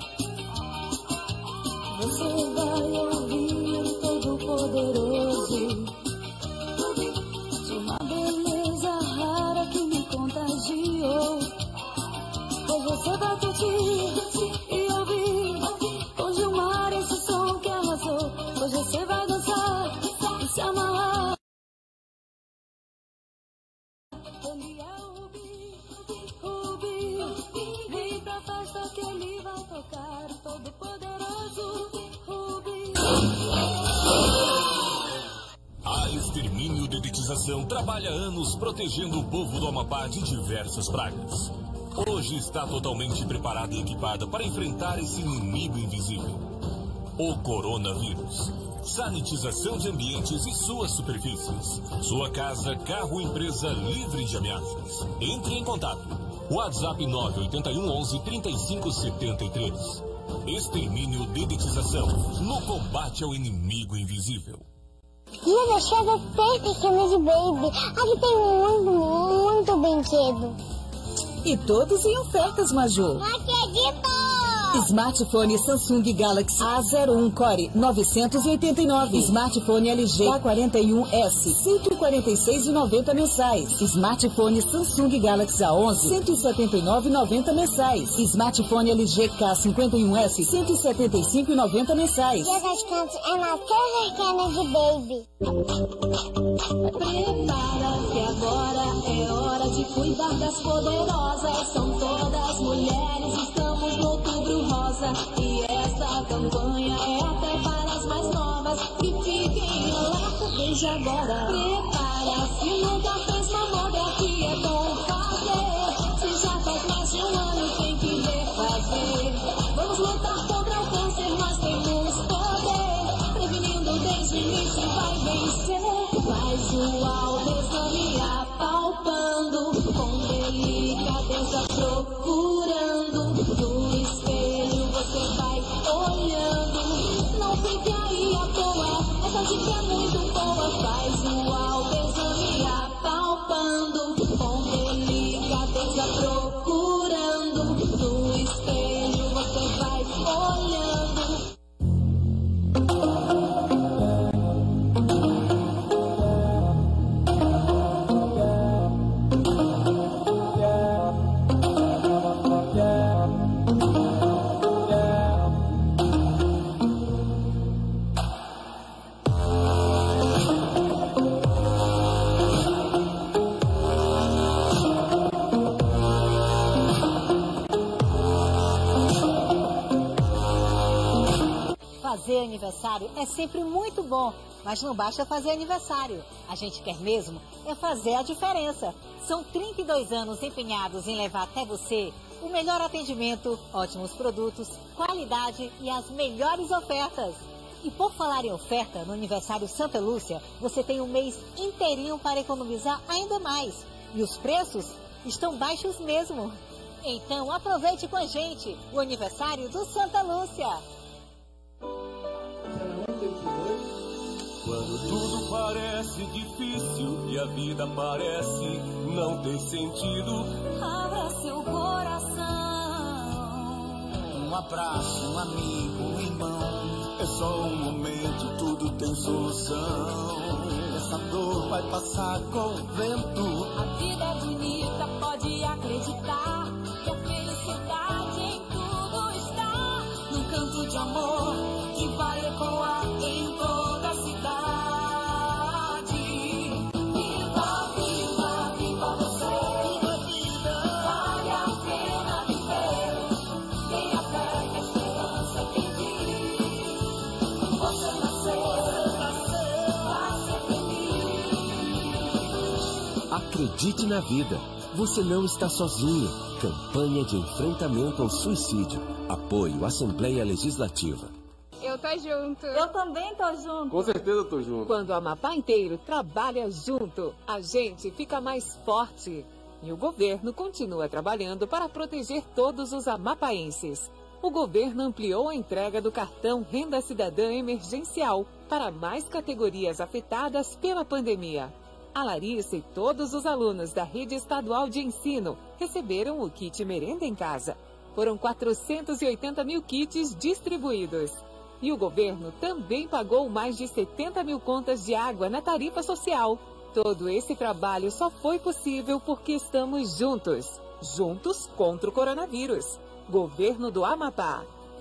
Você vai ouvir todo poderoso de uma beleza rara que me contagiou. Pois você vai curtir e ouvir hoje o mar, esse som que arrasou. Hoje você vai dançar e se amarrar. Ele é o Rubi, vem pra festa que ele vai tocar. O todo poderoso Rubi. A Extermínio Dedetização trabalha há anos protegendo o povo do Amapá de diversas pragas. Hoje está totalmente preparada e equipada para enfrentar esse inimigo invisível, o coronavírus. Sanitização de ambientes e suas superfícies. Sua casa, carro, empresa livre de ameaças. Entre em contato. WhatsApp 981 11 3573. Extermínio Dedetização. No combate ao inimigo invisível. Dia da chuva perfeita de baby. Aqui tem muito brinquedo. E todos em ofertas, Maju. Não acredito! Smartphone Samsung Galaxy A01 Core 989. Smartphone LG A41S 146,90 mensais. Smartphone Samsung Galaxy A11 179,90 mensais. Smartphone LG K51S 175,90 mensais. Dia das Crianças é na Silver de Baby. Prepara que agora é hora de cuidar das poderosas. São todas mulheres, estamos no Outubro Rosa. E esta campanha é até para as mais novas. E fiquem alerta desde agora. Prepara-se, nunca fez mamografia, é bom fazer. Se já faz mais de um ano, tem que refazer. Vamos lutar contra o câncer, nós temos poder. Prevenindo desde o início vai vencer. Faz o autoexame apalpando, com delicadeza procurando. No espelho você vai olhando. Não fique aí à toa, essa dica é muito boa. Faz o autoexame apalpando, com delicadeza procurando. No espelho você vai olhando. Fazer aniversário é sempre muito bom, mas não basta fazer aniversário. A gente quer mesmo é fazer a diferença. São 32 anos empenhados em levar até você o melhor atendimento, ótimos produtos, qualidade e as melhores ofertas. E por falar em oferta, no aniversário Santa Lúcia, você tem um mês inteirinho para economizar ainda mais. E os preços estão baixos mesmo. Então aproveite com a gente o aniversário do Santa Lúcia. Quando tudo parece difícil e a vida parece não ter sentido, Abra seu coração. um abraço, um amigo, um irmão. É só um momento, tudo tem solução. Essa dor vai passar com o vento. A vida é bonita, pode acreditar que a felicidade em tudo está. Num canto de amor, Acredite na vida. Você não está sozinho. Campanha de enfrentamento ao suicídio. Apoio Assembleia Legislativa. Eu tô junto. Eu também tô junto. Com certeza eu tô junto. Quando o Amapá inteiro trabalha junto, a gente fica mais forte. E o governo continua trabalhando para proteger todos os amapaenses. O governo ampliou a entrega do cartão Renda Cidadã Emergencial para mais categorias afetadas pela pandemia. A Larissa e todos os alunos da Rede Estadual de Ensino receberam o kit Merenda em Casa. Foram 480 mil kits distribuídos. E o governo também pagou mais de 70 mil contas de água na tarifa social. Todo esse trabalho só foi possível porque estamos juntos. Juntos contra o coronavírus. Governo do Amapá.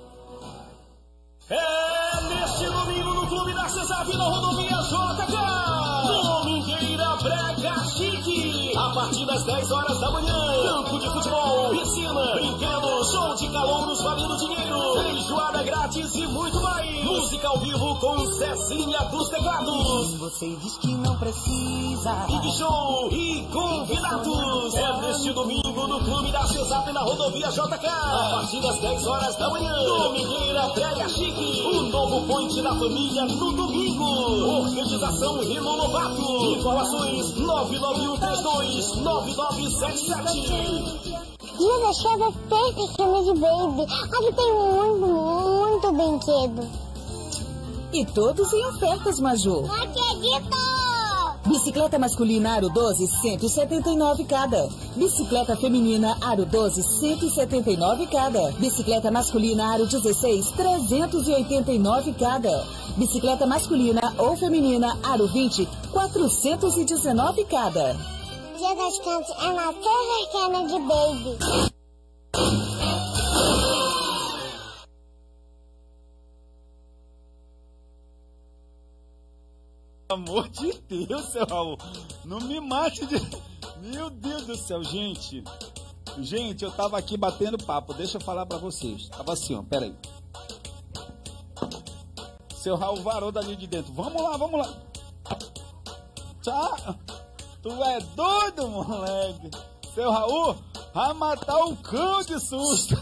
É neste domingo no Clube da CESAP na rodovia JK. Domingueira Brega Chique. A partir das 10 horas da manhã. Campo de futebol, piscina, brinquedo, show de calouros valendo dinheiro. Feijoada grátis e muito mais. Música ao vivo com Cezinha dos Teclados. Você diz que não precisa. Big Show e convidados. É neste domingo no Clube da CESAP na rodovia JK. A partir das 10 horas da manhã. Domingueira Brega Chique. O novo ponte da família no domingo. Organização Rino Lobato. Informações 991329977. Dia da Chuva Festa Filme de Baby. Aqui tem muito brinquedo. E todos em ofertas, Maju. Não acredito! Bicicleta masculina Aro 12, 179 cada. Bicicleta feminina Aro 12, 179 cada. Bicicleta masculina Aro 16, 389 cada. Bicicleta masculina ou feminina Aro 20, 419 cada. Dia das Crianças é na Feira Kennedy Baby. Pelo amor de Deus, seu Raul. Não me mate de... Meu Deus do céu, gente. Gente, eu tava aqui batendo papo. Deixa eu falar pra vocês. Tava assim, ó, peraí. Seu Raul varou dali de dentro. Vamos lá. Tchau. Tu é doido, moleque. Seu Raul vai matar o cão de susto.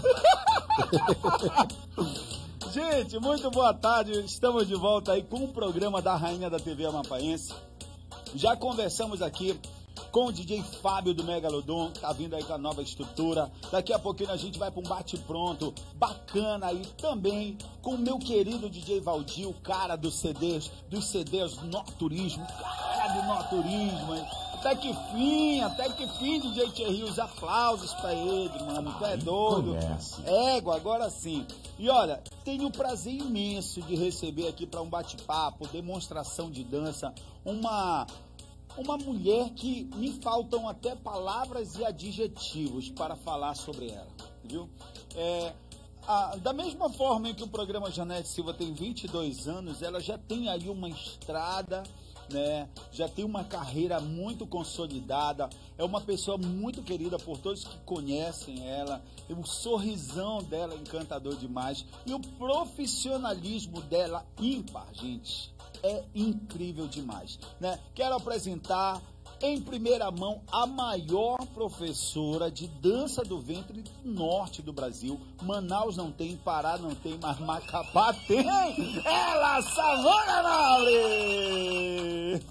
Gente, muito boa tarde. Estamos de volta aí com o programa da Rainha da TV Amapaense. Já conversamos aqui com o DJ Fábio do Megalodon, tá vindo aí com a nova estrutura. Daqui a pouquinho a gente vai para um bate-pronto bacana aí também com o meu querido DJ Valdir, o cara dos CDs No Turismo, cara do No Turismo, hein? Até que fim, DJ Thierry, os aplausos pra ele, mano, tu é doido. Égua, agora sim. E olha, tenho o prazer imenso de receber aqui para um bate-papo, demonstração de dança, uma mulher que me faltam até palavras e adjetivos para falar sobre ela, viu? Da mesma forma em que o programa Janete Silva tem 22 anos, ela já tem aí uma estrada, né? Já tem uma carreira muito consolidada, é uma pessoa muito querida por todos que conhecem ela, o sorrisão dela é encantador demais e o profissionalismo dela ímpar, gente, é incrível demais, né? Quero apresentar em primeira mão a maior professora de dança do ventre do norte do Brasil. Manaus não tem, Pará não tem, mas Macapá tem. Ela, Savana Nobre!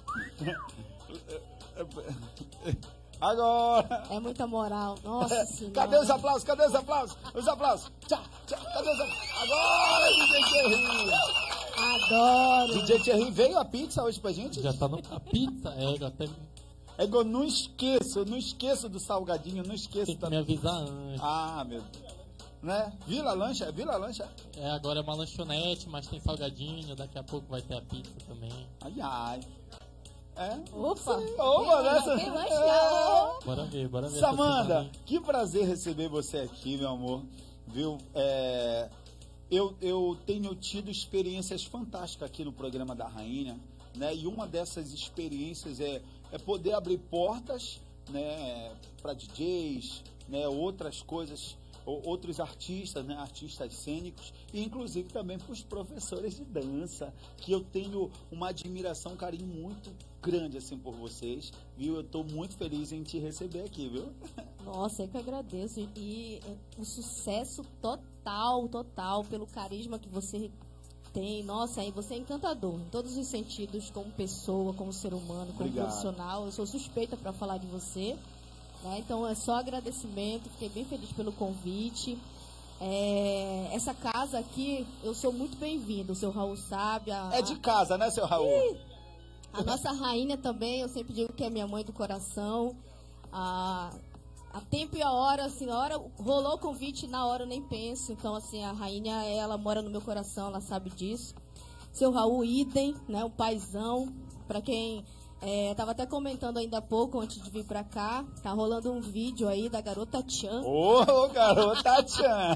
Agora. É muita moral, nossa senhora. Cadê os aplausos? Cadê os aplausos? Os aplausos. Tchau, tchau. Cadê os aplausos? Agora, DJ Thierry. Adoro. DJ Thierry, veio a pizza hoje pra gente? Já tá a pizza, até... Eu não esqueço do salgadinho, não esqueço. Tem que me avisar antes. Ah, meu Deus. Né? Vila Lancha? Agora é uma lanchonete, mas tem salgadinho, daqui a pouco vai ter a pizza também. Ai. Opa! Bora ver. Samanda, que prazer receber você aqui, meu amor. Viu? Eu tenho tido experiências fantásticas aqui no programa da Rainha, né? E uma dessas experiências é poder abrir portas, né, para DJs, né, outras coisas outros artistas, né, artistas cênicos, e inclusive também para os professores de dança, que eu tenho uma admiração, um carinho muito grande assim por vocês, viu? Eu estou muito feliz em te receber aqui, viu? Nossa, eu que agradeço. E um sucesso total pelo carisma que você tem. Nossa, aí você é encantador em todos os sentidos, como pessoa, como ser humano, como profissional. Eu sou suspeita para falar de você, né? Então é só agradecimento. Fiquei bem feliz pelo convite. Essa casa aqui, eu sou muito bem-vindo. O seu Raul sabe. É de casa, né, seu Raul? A nossa rainha também, eu sempre digo que é minha mãe do coração. A tempo e a hora, assim, a hora rolou o convite, na hora eu nem penso. Então, assim, a rainha, ela mora no meu coração, ela sabe disso. Seu Raul, idem, né, o paizão. Pra quem tava até comentando ainda há pouco, antes de vir pra cá, tá rolando um vídeo aí da Garota Tchan. Ô, Garota Tchan!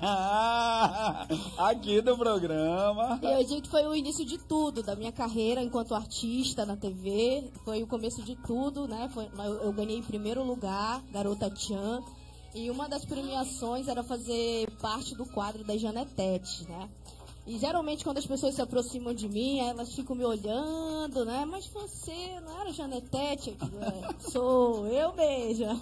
Aqui do programa. E eu digo que foi o início de tudo, da minha carreira enquanto artista na TV. Foi o começo de tudo, né? Eu ganhei em primeiro lugar, Garota Tchan. E uma das premiações era fazer parte do quadro da Janetete, né? E geralmente quando as pessoas se aproximam de mim, elas ficam me olhando, né? Mas você não era Janetete? Eu digo, sou eu mesma.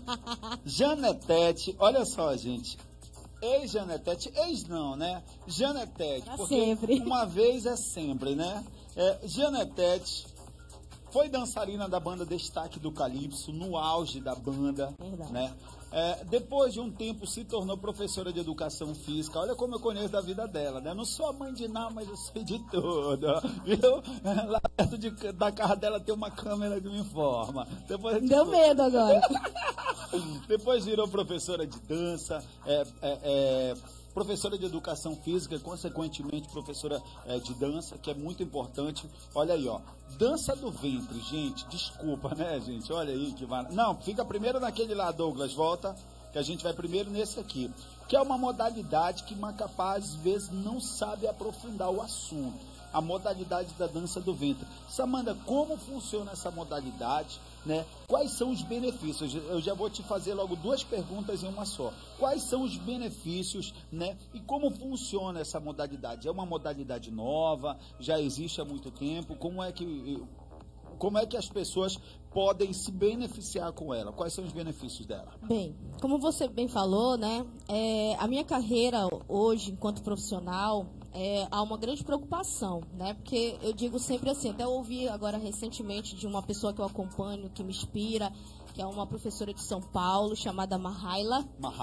Janetete, olha só, gente. Ex-Janetete, ex não, né? Janetete, Pra porque sempre. uma vez é sempre, né? Janetete foi dançarina da banda Destaque do Calypso, no auge da banda, né? Depois de um tempo se tornou professora de educação física. Olha como eu conheço da vida dela, né? Não sou a mãe de nada, mas eu sei de tudo, viu? Lá perto da casa dela tem uma câmera que me informa. Deu medo agora. Depois virou professora de dança, professora de educação física, consequentemente professora de dança, que é muito importante. Olha aí, ó, dança do ventre, gente, desculpa, né, gente? Olha aí que maravilha. Não, fica primeiro naquele lá, Douglas, volta, que a gente vai primeiro nesse aqui, que é uma modalidade que Macapá às vezes não sabe aprofundar o assunto. A modalidade da dança do ventre. Samanda, como funciona essa modalidade, né? Quais são os benefícios? Eu já vou te fazer logo duas perguntas em uma só. Quais são os benefícios, né? E como funciona essa modalidade? É uma modalidade nova? Já existe há muito tempo? Como é que as pessoas podem se beneficiar com ela? Quais são os benefícios dela? Bem, como você bem falou, né? A minha carreira hoje, enquanto profissional, há uma grande preocupação, né? Porque eu digo sempre assim, até ouvi agora recentemente de uma pessoa que eu acompanho, que me inspira, que é uma professora de São Paulo, chamada Mahaila.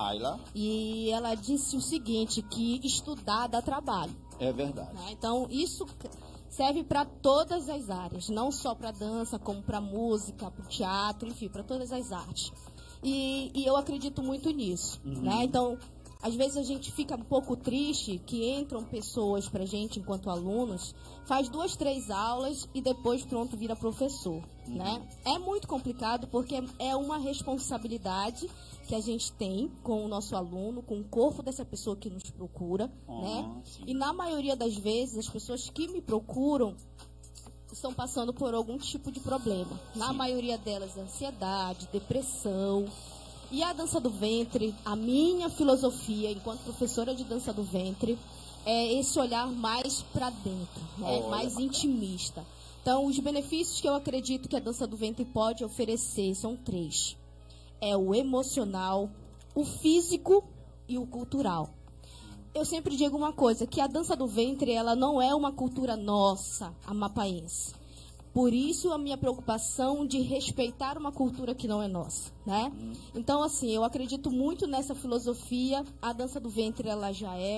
E ela disse o seguinte, que estudar dá trabalho. É verdade. Né? Então, isso serve para todas as áreas, não só para dança, como para música, para o teatro, enfim, para todas as artes. E eu acredito muito nisso, né? Então, às vezes a gente fica um pouco triste que entram pessoas pra gente enquanto alunos, faz 2, 3 aulas e depois pronto, vira professor, né? É muito complicado porque é uma responsabilidade que a gente tem com o nosso aluno, com o corpo dessa pessoa que nos procura, né? Sim. E na maioria das vezes as pessoas que me procuram estão passando por algum tipo de problema. Na maioria delas, ansiedade, depressão. E a dança do ventre, a minha filosofia enquanto professora de dança do ventre, é esse olhar mais para dentro, né? Mais intimista. Então, os benefícios que eu acredito que a dança do ventre pode oferecer são 3. É o emocional, o físico e o cultural. Eu sempre digo uma coisa, que a dança do ventre, ela não é uma cultura nossa, amapaense. Por isso a minha preocupação de respeitar uma cultura que não é nossa, né? Então, assim, eu acredito muito nessa filosofia. A dança do ventre, ela já é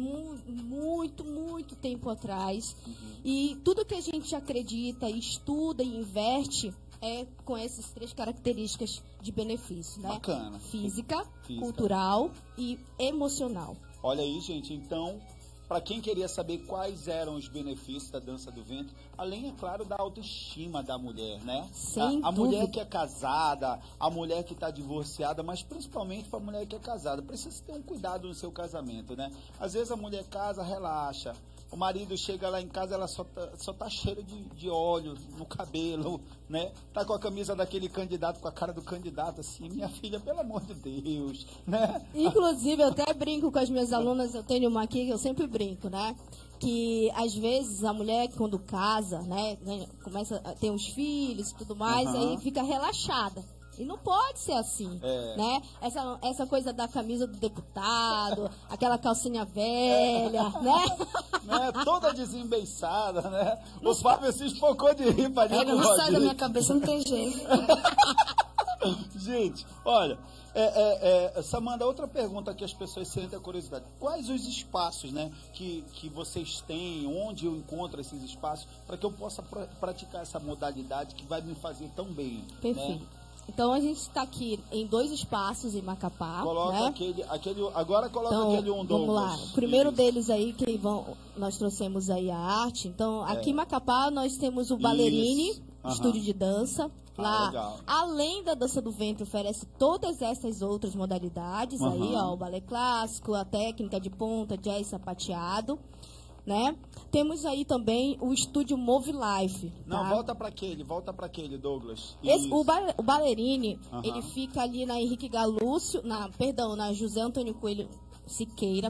muito tempo atrás. E tudo que a gente acredita, estuda e investe é com essas 3 características de benefício, né? Bacana. Física, cultural e emocional. Olha aí, gente, então, para quem queria saber quais eram os benefícios da dança do ventre, além, é claro, da autoestima da mulher, né? A mulher que é casada, a mulher que está divorciada, mas principalmente para a mulher que é casada, precisa ter um cuidado no seu casamento, né? Às vezes a mulher casa, relaxa, O marido chega lá em casa, ela só tá cheira de óleo no cabelo, né? Tá com a camisa daquele candidato, com a cara do candidato, assim. Minha filha, pelo amor de Deus, né? Inclusive, eu até brinco com as minhas alunas, eu tenho uma aqui que eu sempre brinco, né? Que às vezes a mulher quando casa, né, começa a ter uns filhos e tudo mais, aí fica relaxada. E não pode ser assim, né? Essa coisa da camisa do deputado, aquela calcinha velha, né? Toda desembeiçada, né? O Fábio se espocou de rir pra gente. Não sai da minha cabeça, não tem jeito. Gente, olha, Samanda, outra pergunta que as pessoas sentem a curiosidade. Quais os espaços, né, que vocês têm, onde eu encontro esses espaços, para que eu possa praticar essa modalidade que vai me fazer tão bem? Perfeito. Né? Então a gente está aqui em 2 espaços em Macapá. Coloca, né? Agora coloca então, aquele vamos lá. O primeiro deles aí que nós trouxemos aí a arte. Então aqui em Macapá nós temos o Ballerini, estúdio de dança. Lá, legal. Além da dança do ventre, oferece todas essas outras modalidades aí, ó, o balé clássico, a técnica de ponta, jazz, sapateado, né? Temos aí também o estúdio Move Life. Não, tá? volta para aquele, Douglas. O Ballerini, ele fica ali na Henrique Galúcio, na José Antônio Coelho Siqueira,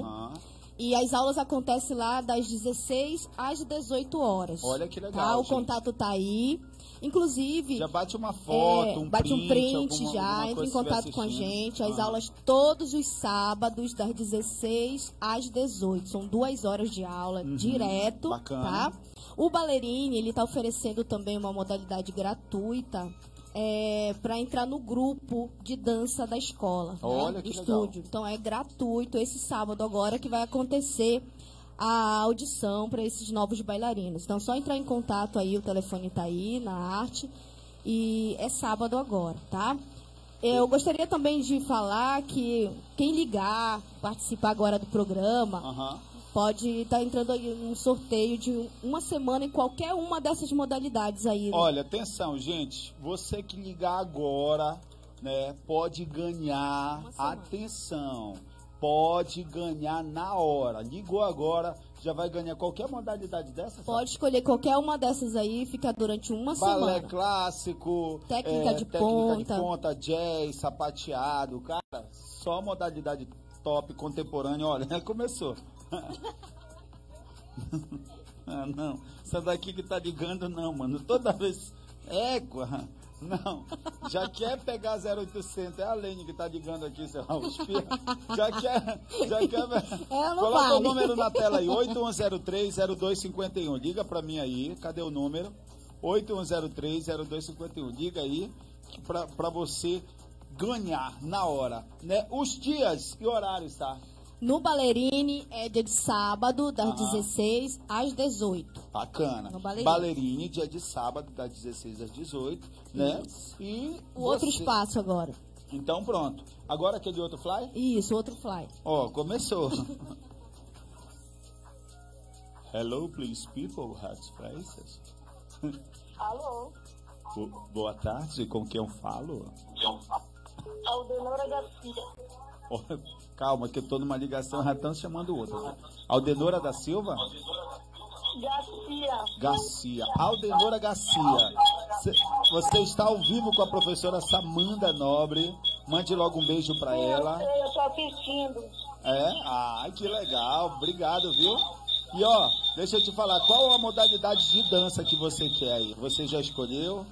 E as aulas acontecem lá das 16 às 18 horas. Olha que legal, tá? O gente. contato tá aí. Inclusive... Já bate uma foto, bate um print já, entra em contato com a gente. As aulas todos os sábados, das 16 às 18. São 2 horas de aula direto. Bacana. Tá? O Ballerini, ele está oferecendo também uma modalidade gratuita para entrar no grupo de dança da escola. Olha né? que Estúdio. legal. Então é gratuito esse sábado agora que vai acontecer a audição para esses novos bailarinos. Então, só entrar em contato aí, o telefone está aí na arte, e é sábado agora, tá? Eu gostaria também de falar que quem ligar, participar agora do programa, pode estar entrando aí num sorteio de uma semana em qualquer uma dessas modalidades aí. Olha, atenção, gente, você que ligar agora, né, pode ganhar, atenção, pode ganhar na hora. Ligou agora, já vai ganhar qualquer modalidade dessa? Pode escolher qualquer uma dessas aí, fica durante uma semana. Balé clássico, técnica de ponta, jazz, sapateado, cara, só modalidade top, contemporânea. Olha, começou. Não, essa daqui que tá ligando não, mano, toda vez, égua. Não, já quer pegar 0800, é a Lene que tá ligando aqui, seu Raul Espia. Já quer coloca o número na tela aí, 8103-0251, liga pra mim aí, cadê o número? 8103-0251, liga aí, pra você ganhar na hora, né? Os dias e horários, tá? No Ballerini é dia de sábado, das 16 às 18. Bacana. Ballerini, dia de sábado, das 16 às 18, né? E o outro espaço agora. Então, pronto. Agora aquele outro fly? Isso, outro fly. Ó, começou. Hello, please, people, hearts, places. Alô? Boa tarde, com quem eu falo? Aldenora Garcia. Calma, que eu tô numa ligação, já estão chamando outra. Aldenora da Silva? Garcia. Aldenora Garcia. Você está ao vivo com a professora Samanda Nobre. Mande logo um beijo pra ela. Eu tô assistindo. Ai, que legal. Obrigado, viu? E ó, deixa eu te falar, qual a modalidade de dança que você quer aí? Você já escolheu?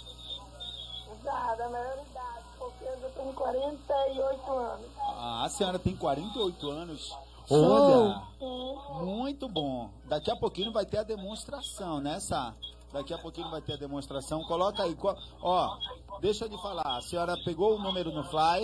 Da maioridade, porque eu tenho 48 anos. Ah, a senhora tem 48 anos. Show. Olha, muito bom. Daqui a pouquinho vai ter a demonstração, né, Sá? Daqui a pouquinho vai ter a demonstração. Coloca aí. Ó, deixa eu lhe falar. A senhora pegou o número no fly?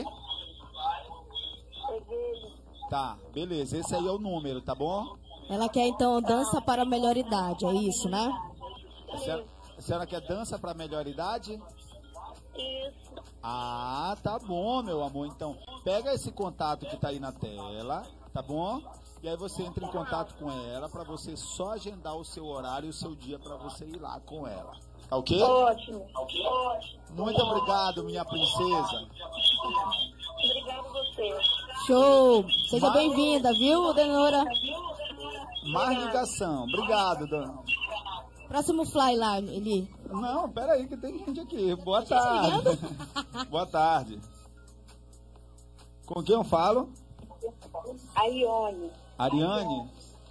Peguei. Tá, beleza. Esse aí é o número, tá bom? Ela quer, então, dança para a melhor idade, é isso, né? A senhora quer dança para a melhor idade? Isso. Ah, tá bom, meu amor. Então, pega esse contato que tá aí na tela, tá bom? E aí você entra em contato com ela para você só agendar o seu horário e o seu dia para você ir lá com ela. Tá ok? Ótimo. Muito obrigado, minha princesa. Obrigado a você. Show! Seja bem-vinda, viu, Aldenora? mais ligação. Obrigado, dona. Próximo fly lá, Eli. Não, peraí que tem gente aqui. Boa tarde. Boa tarde. Com quem eu falo? Ariane. Ariane?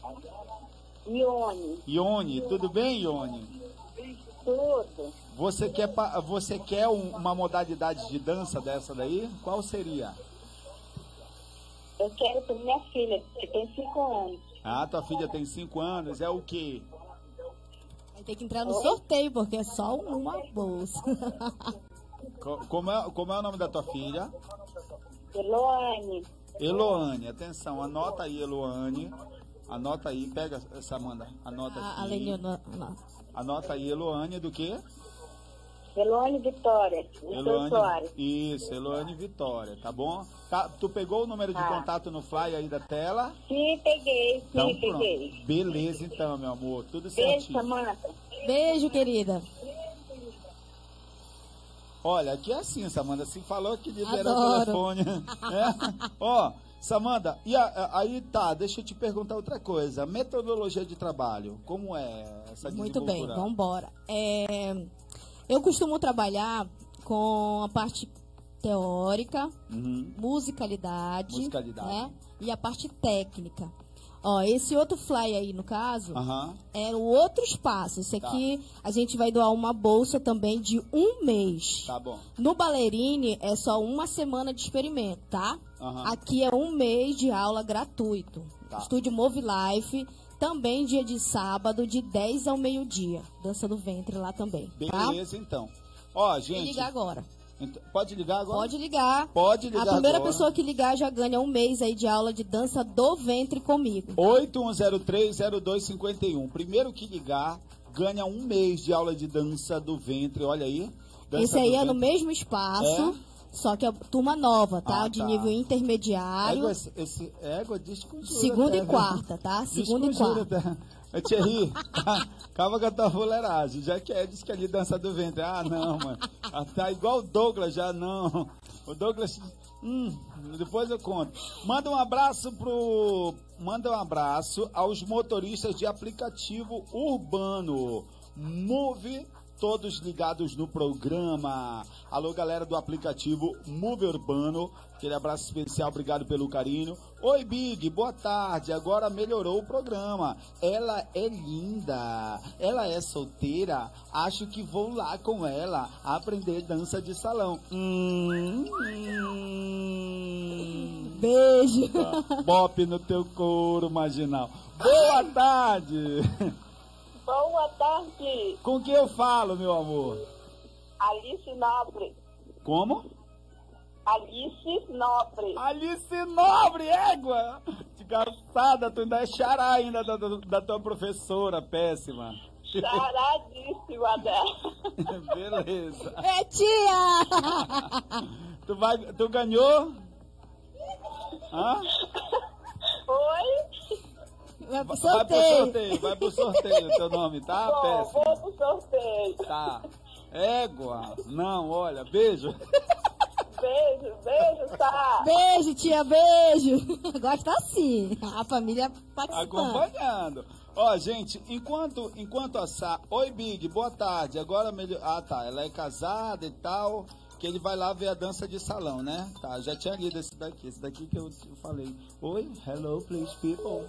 Ione, tudo bem, Ione? Tudo. Você quer uma modalidade de dança dessa daí? Qual seria? Eu quero para minha filha, que tem 5 anos. Ah, tua filha tem 5 anos, é o quê? Vai ter que entrar no sorteio, porque é só uma bolsa. Como é o nome da tua filha? Eloane. Eloane, atenção, anota aí, Eloane. Anota aí, pega essa, Amanda. Anota aqui. Anota aí, Eloane do quê? Eloane Vitória. Eloane, isso, Eloane Vitória, tá bom? Tá, tu pegou o número de contato no fly aí da tela? Sim, peguei. Então, peguei. Beleza, então, meu amor. Tudo certinho. Beijo, Samanta. Beijo, querida. Olha, aqui é assim, Samanta. Se falou que liberou o telefone. É? Ó, Samanta, e aí tá, deixa eu te perguntar outra coisa. Metodologia de trabalho, como é essa Muito bem, vamos embora. Eu costumo trabalhar com a parte teórica, musicalidade. Né? E a parte técnica. Ó, esse outro fly aí, no caso, é o outro espaço. Esse aqui, a gente vai doar uma bolsa também de 1 mês. Tá bom. No Ballerine, é só 1 semana de experimento, tá? Aqui é 1 mês de aula gratuito. Estúdio Move Life, também dia de sábado, de 10 ao meio-dia. Dança do ventre lá também, tá? Beleza, então. Ó, gente... Vou ligar agora. Pode ligar agora? Pode ligar. Pode ligar agora. A primeira pessoa que ligar já ganha 1 mês aí de aula de dança do ventre comigo. 8103-0251. Primeiro que ligar, ganha 1 mês de aula de dança do ventre. Olha aí. Esse aí é no mesmo espaço, só que é turma nova, tá? De nível intermediário. Égua, desconjura. Segunda e quarta, tá? Segunda e quarta. Thierry, calma com a tua fuleiragem. Já que diz que ali dança do ventre. Ah, não, mano. Tá igual o Douglas, já não. O Douglas. Depois eu conto. Manda um abraço aos motoristas de aplicativo urbano. Move, todos ligados no programa. Alô, galera do aplicativo Move Urbano. Aquele abraço especial, obrigado pelo carinho. Oi, Big, boa tarde. Agora melhorou o programa. Ela é linda. Ela é solteira. Acho que vou lá com ela aprender dança de salão. Beijo. Bop no teu couro marginal. Boa tarde. Boa tarde. Com quem eu falo, meu amor? Alice Nobre. Como? Alice Nobre. Alice Nobre, égua! Desgraçada, tu ainda é xará ainda da tua professora, péssima. Charadíssima dela. Beleza. É, tia! Tu ganhou? Hã? Oi? Vai pro sorteio. Vai pro sorteio teu nome, tá? Péssimo. Vou pro sorteio. Tá. Égua. Não, olha, beijo. Beijo, tá? Beijo, tia, beijo. Gosta assim, a família participando. Acompanhando. Ó, gente, enquanto a Sá... Oi, Big, boa tarde. Agora melhor... Ah, tá, ela é casada e tal, que ele vai lá ver a dança de salão, né? Tá, já tinha lido esse daqui que eu falei. Oi, hello, please, people.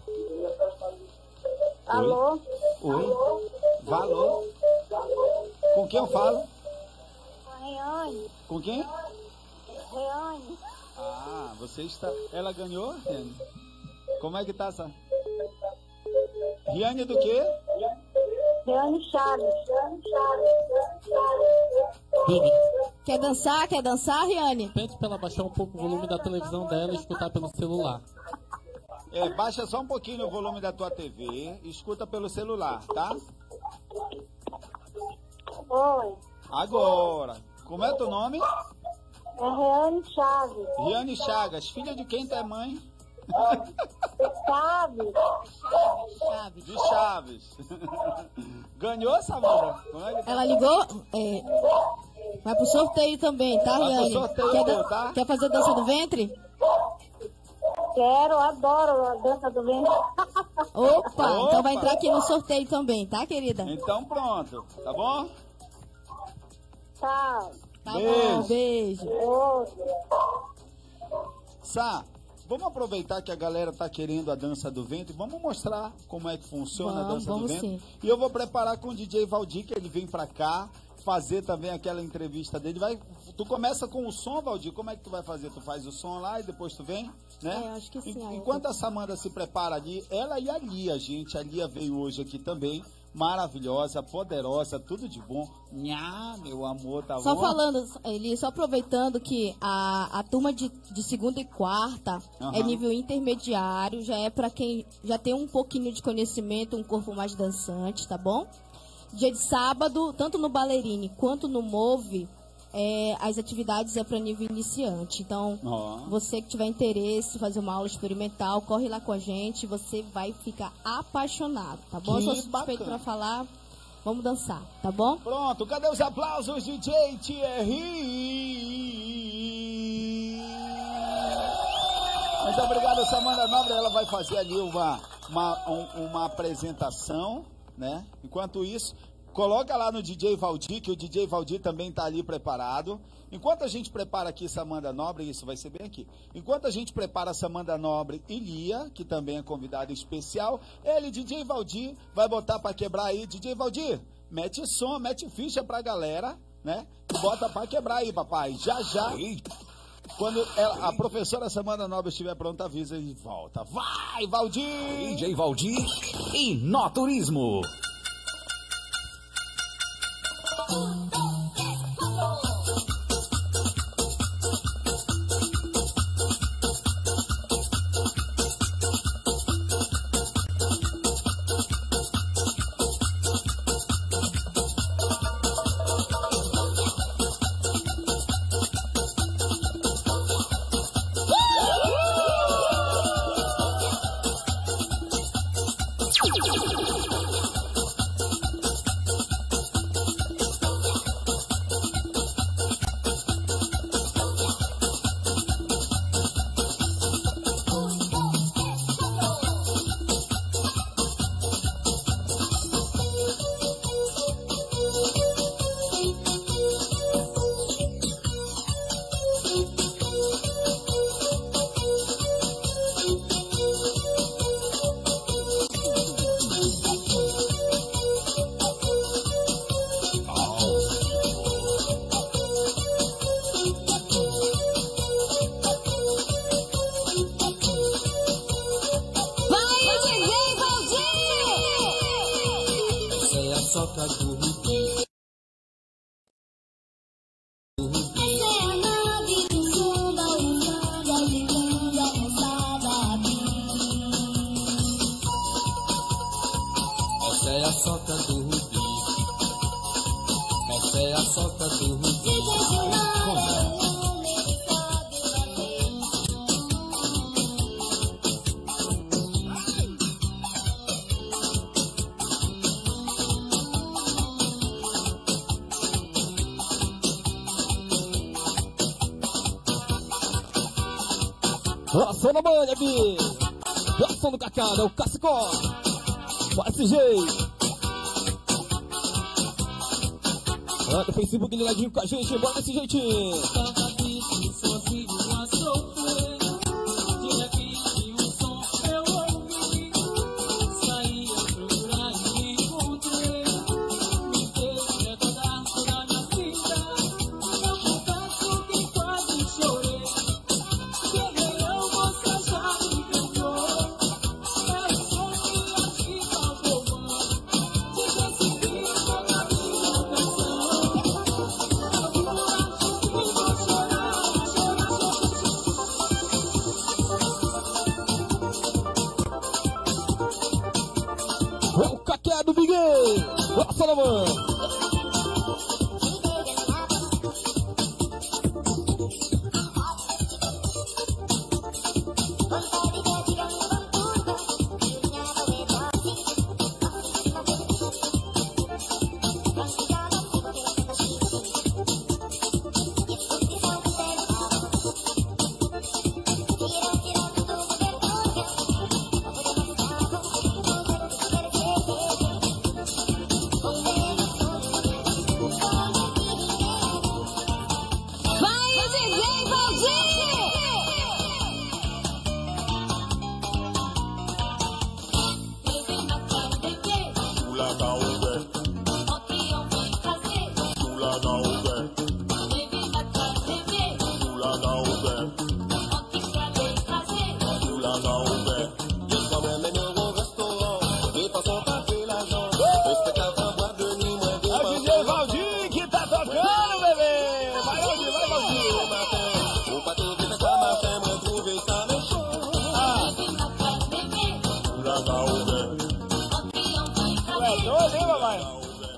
Alô? Oi? Valô? Com quem eu falo? Reane. Com quem? Reane. Ah, você está... Ela ganhou, Reane? Como é que tá essa... Riane do quê? Reane Chaves. Quer dançar, Riane? Pede pra ela baixar um pouco o volume da televisão dela e escutar pelo celular. Baixa só um pouquinho o volume da tua TV, escuta pelo celular, tá? Oi. Agora, como é teu nome? É Reane Chaves. Riane Chagas, filha de quem tu é mãe? Chaves. De Chaves. Ganhou, Samara? Ela ligou? Vai pro sorteio também, tá, Riane? Vai pro sorteio, tá? Quer fazer dança do ventre? Quero, adoro a dança do ventre. Opa, então vai entrar aqui no sorteio também, tá, querida? Então pronto, tá bom? Tchau. Tá bom, beijo. Sá, vamos aproveitar que a galera tá querendo a dança do ventre, vamos mostrar como é que funciona a dança do ventre. Sim. E eu vou preparar com o DJ Valdir, que ele vem pra cá, fazer também aquela entrevista dele. Tu começa com o som, Valdir, como é que tu vai fazer? Tu faz o som lá e depois tu vem, né? Eu acho que sim. Enquanto a Samanda se prepara ali, ela e a Lia, gente, a Lia veio hoje aqui também, maravilhosa, poderosa, tudo de bom. Nha, meu amor, tá bom? Só falando, Eli, só aproveitando que a turma de segunda e quarta é nível intermediário, já é pra quem já tem um pouquinho de conhecimento, um corpo mais dançante, tá bom? Dia de sábado, tanto no Ballerine quanto no Move, as atividades é para nível iniciante. Então, você que tiver interesse em fazer uma aula experimental, corre lá com a gente, você vai ficar apaixonado, tá bom? Eu sou suspeito para falar, vamos dançar, tá bom? Pronto, cadê os aplausos, DJ Thierry? Muito obrigado, Samanda Nobre, ela vai fazer ali uma apresentação, né? Enquanto isso, coloca lá no DJ Valdir, que o DJ Valdir também está ali preparado. Enquanto a gente prepara aqui Samanda Nobre, isso vai ser bem aqui. Enquanto a gente prepara Samanda Nobre e Lia, que também é convidada especial, ele, DJ Valdir, vai botar para quebrar aí. DJ Valdir, mete som, mete ficha pra galera, né? Bota para quebrar aí, papai. Já, já. Quando a professora Samanda Nobre estiver pronta, avisa e volta. Vai, Valdir! DJ Valdir e No Turismo. Coração na manha, Bi. Coração do Cacada, é o Cassicó. Bora esse jeito. Anda no Facebook ligadinho com a gente, bora desse jeitinho. Do Miguel, nossa na mão.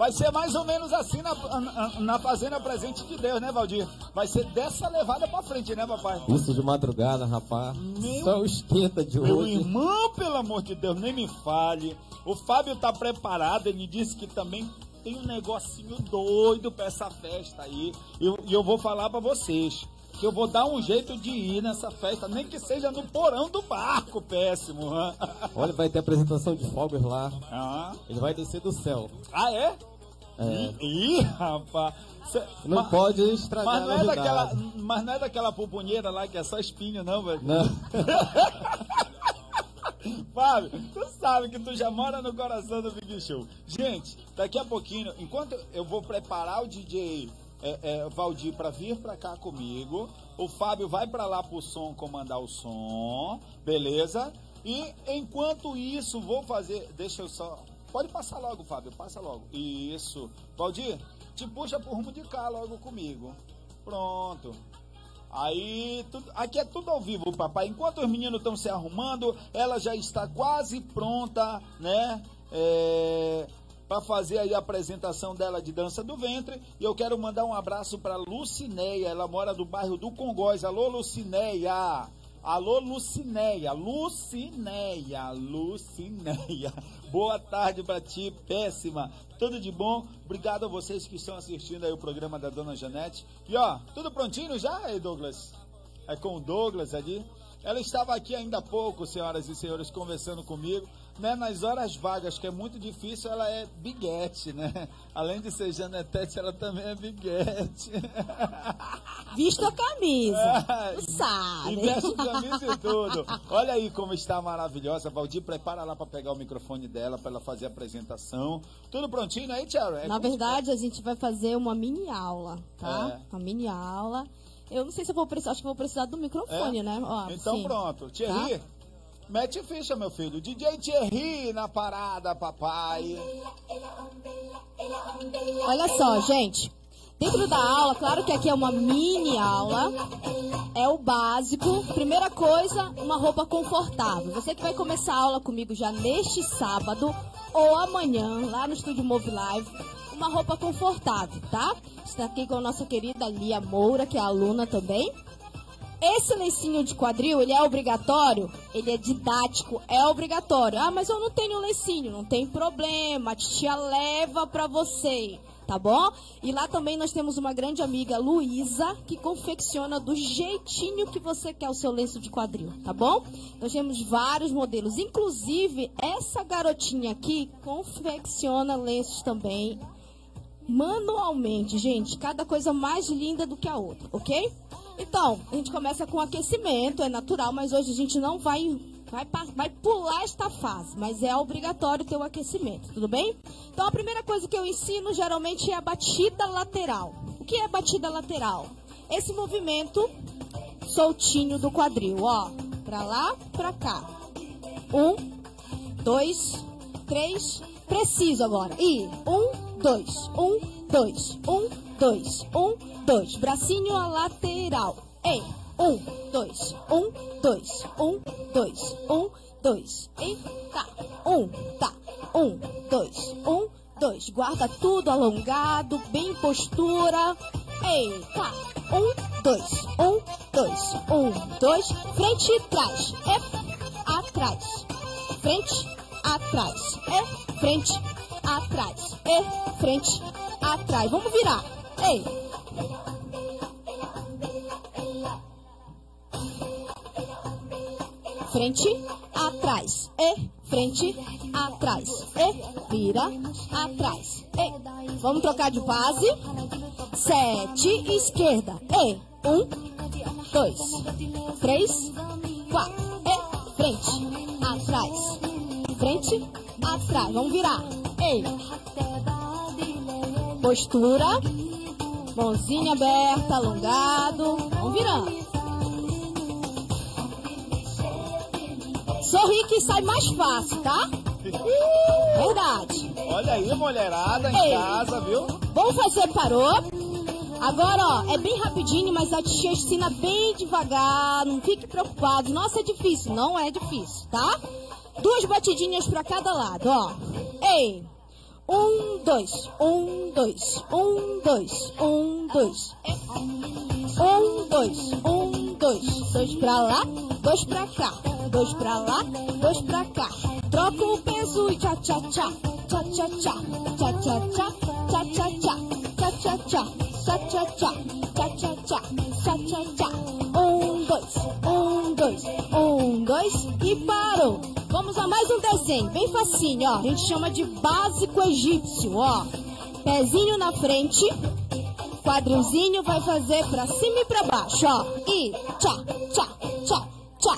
Vai ser mais ou menos assim na Fazenda Presente de Deus, né, Valdir? Vai ser dessa levada pra frente, né, papai? Isso de madrugada, rapaz. Só o esquenta de hoje. Meu irmão, pelo amor de Deus, nem me fale. O Fábio tá preparado, ele disse que também tem um negocinho doido pra essa festa aí. E eu vou falar pra vocês que eu vou dar um jeito de ir nessa festa, nem que seja no porão do barco, péssimo. Olha, vai ter apresentação de fogos lá. Ah. Ele vai descer do céu. Ah, é? É. Ih, rapaz. Não pode estragar a novidade. Mas não é daquela pupunheira lá que é só espinho, não, velho? Não. Fábio, tu sabe que tu já mora no coração do Big Show. Gente, daqui a pouquinho, enquanto eu vou preparar o DJ Valdir pra vir pra cá comigo, o Fábio vai pra lá pro som comandar o som, beleza? E enquanto isso, vou fazer... Deixa eu só... Pode passar logo, Fábio, passa logo. Isso. Valdir, te puxa pro rumo de cá logo comigo. Pronto. Aí, aqui é tudo ao vivo, papai. Enquanto os meninos estão se arrumando, ela já está quase pronta, né? Para fazer aí a apresentação dela de dança do ventre. E eu quero mandar um abraço para Lucinéia. Ela mora do bairro do Congóis. Alô, Lucinéia. Alô, Lucinéia. Lucinéia. Boa tarde para ti, péssima. Tudo de bom? Obrigado a vocês que estão assistindo aí o programa da Dona Janete. E ó, tudo prontinho já, aí, Douglas? É com o Douglas ali. Ela estava aqui ainda há pouco, senhoras e senhores, conversando comigo, né? Nas horas vagas, que é muito difícil, ela é biguete, né? Além de ser Janetete, ela também é biguete. Vista a camisa, sabe? E veste camisa e tudo. Olha aí como está maravilhosa. Valdir, prepara lá para pegar o microfone dela, para ela fazer a apresentação. Tudo prontinho aí, Tia? Na verdade, a gente vai fazer uma mini aula, tá? Uma mini aula. Eu não sei se eu vou precisar, acho que vou precisar do microfone, né? Ó, então sim. Pronto. Thierry, tá? Mete ficha, meu filho. DJ Thierry na parada, papai. Olha só, gente. Dentro da aula, claro que aqui é uma mini aula, é o básico. Primeira coisa, uma roupa confortável. Você que vai começar a aula comigo já neste sábado ou amanhã, lá no Estúdio Move Live, uma roupa confortável, tá? Está aqui com a nossa querida Lia Moura, que é aluna também. Esse lencinho de quadril, ele é obrigatório? Ele é didático, é obrigatório. Ah, mas eu não tenho lencinho, não tem problema, a tia leva pra você, tá bom? E lá também nós temos uma grande amiga, Luísa, que confecciona do jeitinho que você quer o seu lenço de quadril, tá bom? Nós temos vários modelos, inclusive essa garotinha aqui confecciona lenços também manualmente, gente, cada coisa mais linda do que a outra, ok? Então, a gente começa com aquecimento, é natural, mas hoje a gente não vai pular esta fase, mas é obrigatório ter o aquecimento, tudo bem? Então, a primeira coisa que eu ensino geralmente é a batida lateral. O que é batida lateral? Esse movimento soltinho do quadril, ó, pra lá, pra cá. 1, 2, 3, preciso agora. E 1, 2, 1, 2, 1, 2, 1, 2. Bracinho à lateral. Ei, 1, 2, 1, 2, 1, 2, 1, 2. E tá. 1, tá. 1, 2, 1, 2. Guarda tudo alongado, bem em postura. Ei, tá. 1, 2, 1, 2, 1, 2. Frente e trás. É atrás. Frente, atrás. É frente, atrás. É frente, atrás. Vamos virar. Ei. Frente, atrás. E frente, atrás. E vira, atrás. E. Vamos trocar de base. 7, esquerda. E. 1, 2, 3, 4. E frente, atrás. Frente, atrás. Vamos virar. Ei. Postura. Mãozinha aberta, alongado. Vamos virando. Sorri que sai mais fácil, tá? Verdade. Olha aí, mulherada em casa, viu? Vamos fazer, parou. Agora, ó, é bem rapidinho, mas a tia ensina bem devagar. Não fique preocupado. Nossa, é difícil. Não é difícil, tá? 2 batidinhas pra cada lado, ó. Ei. 1, 2, 1, 2, 1, 2, 1, 2. 1, 2, 1, 2. 2 pra lá, 2 pra cá. 2 pra lá, 2 pra cá. Troca o peso e tchá, tchá, tchá. Tchá, tchá, tchá. Tchá, tchá, tchá. Tchá, tchá, tchá. Tchá, tchá, tchá. Tchá, tchá, tchá. Tchá, tchá, tchá. Tchá, tchá, tchá. 1, 2, 1, 2, 1, 2 e parou. Vamos a mais um desenho, bem facinho, ó. A gente chama de básico egípcio, ó. Pezinho na frente, quadrilzinho vai fazer pra cima e pra baixo, ó. E tchá, tchá, tchá, tchá.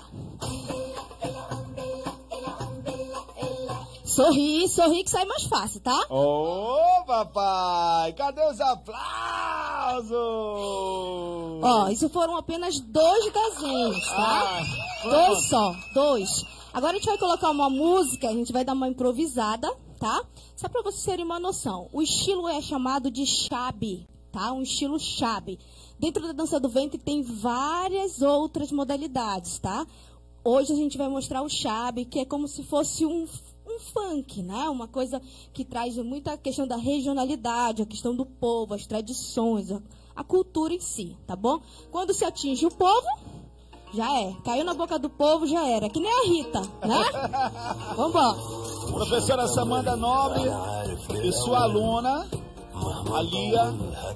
Sorri, sorri que sai mais fácil, tá? Ô, papai, cadê os aplausos? Ó, isso foram apenas 2 desenhos, tá? 2 só, 2. Agora a gente vai colocar uma música, a gente vai dar uma improvisada, tá? Só pra vocês terem uma noção. O estilo é chamado de Shabi, tá? Um estilo Shabi. Dentro da dança do ventre tem várias outras modalidades, tá? Hoje a gente vai mostrar o Shabi, que é como se fosse um funk, né? Uma coisa que traz muita questão da regionalidade, a questão do povo, as tradições, a cultura em si, tá bom? Quando se atinge o povo, já é. Caiu na boca do povo, já era. Que nem a Rita, né? Vambora. Professora Samanda Nobre e sua aluna, a Lia.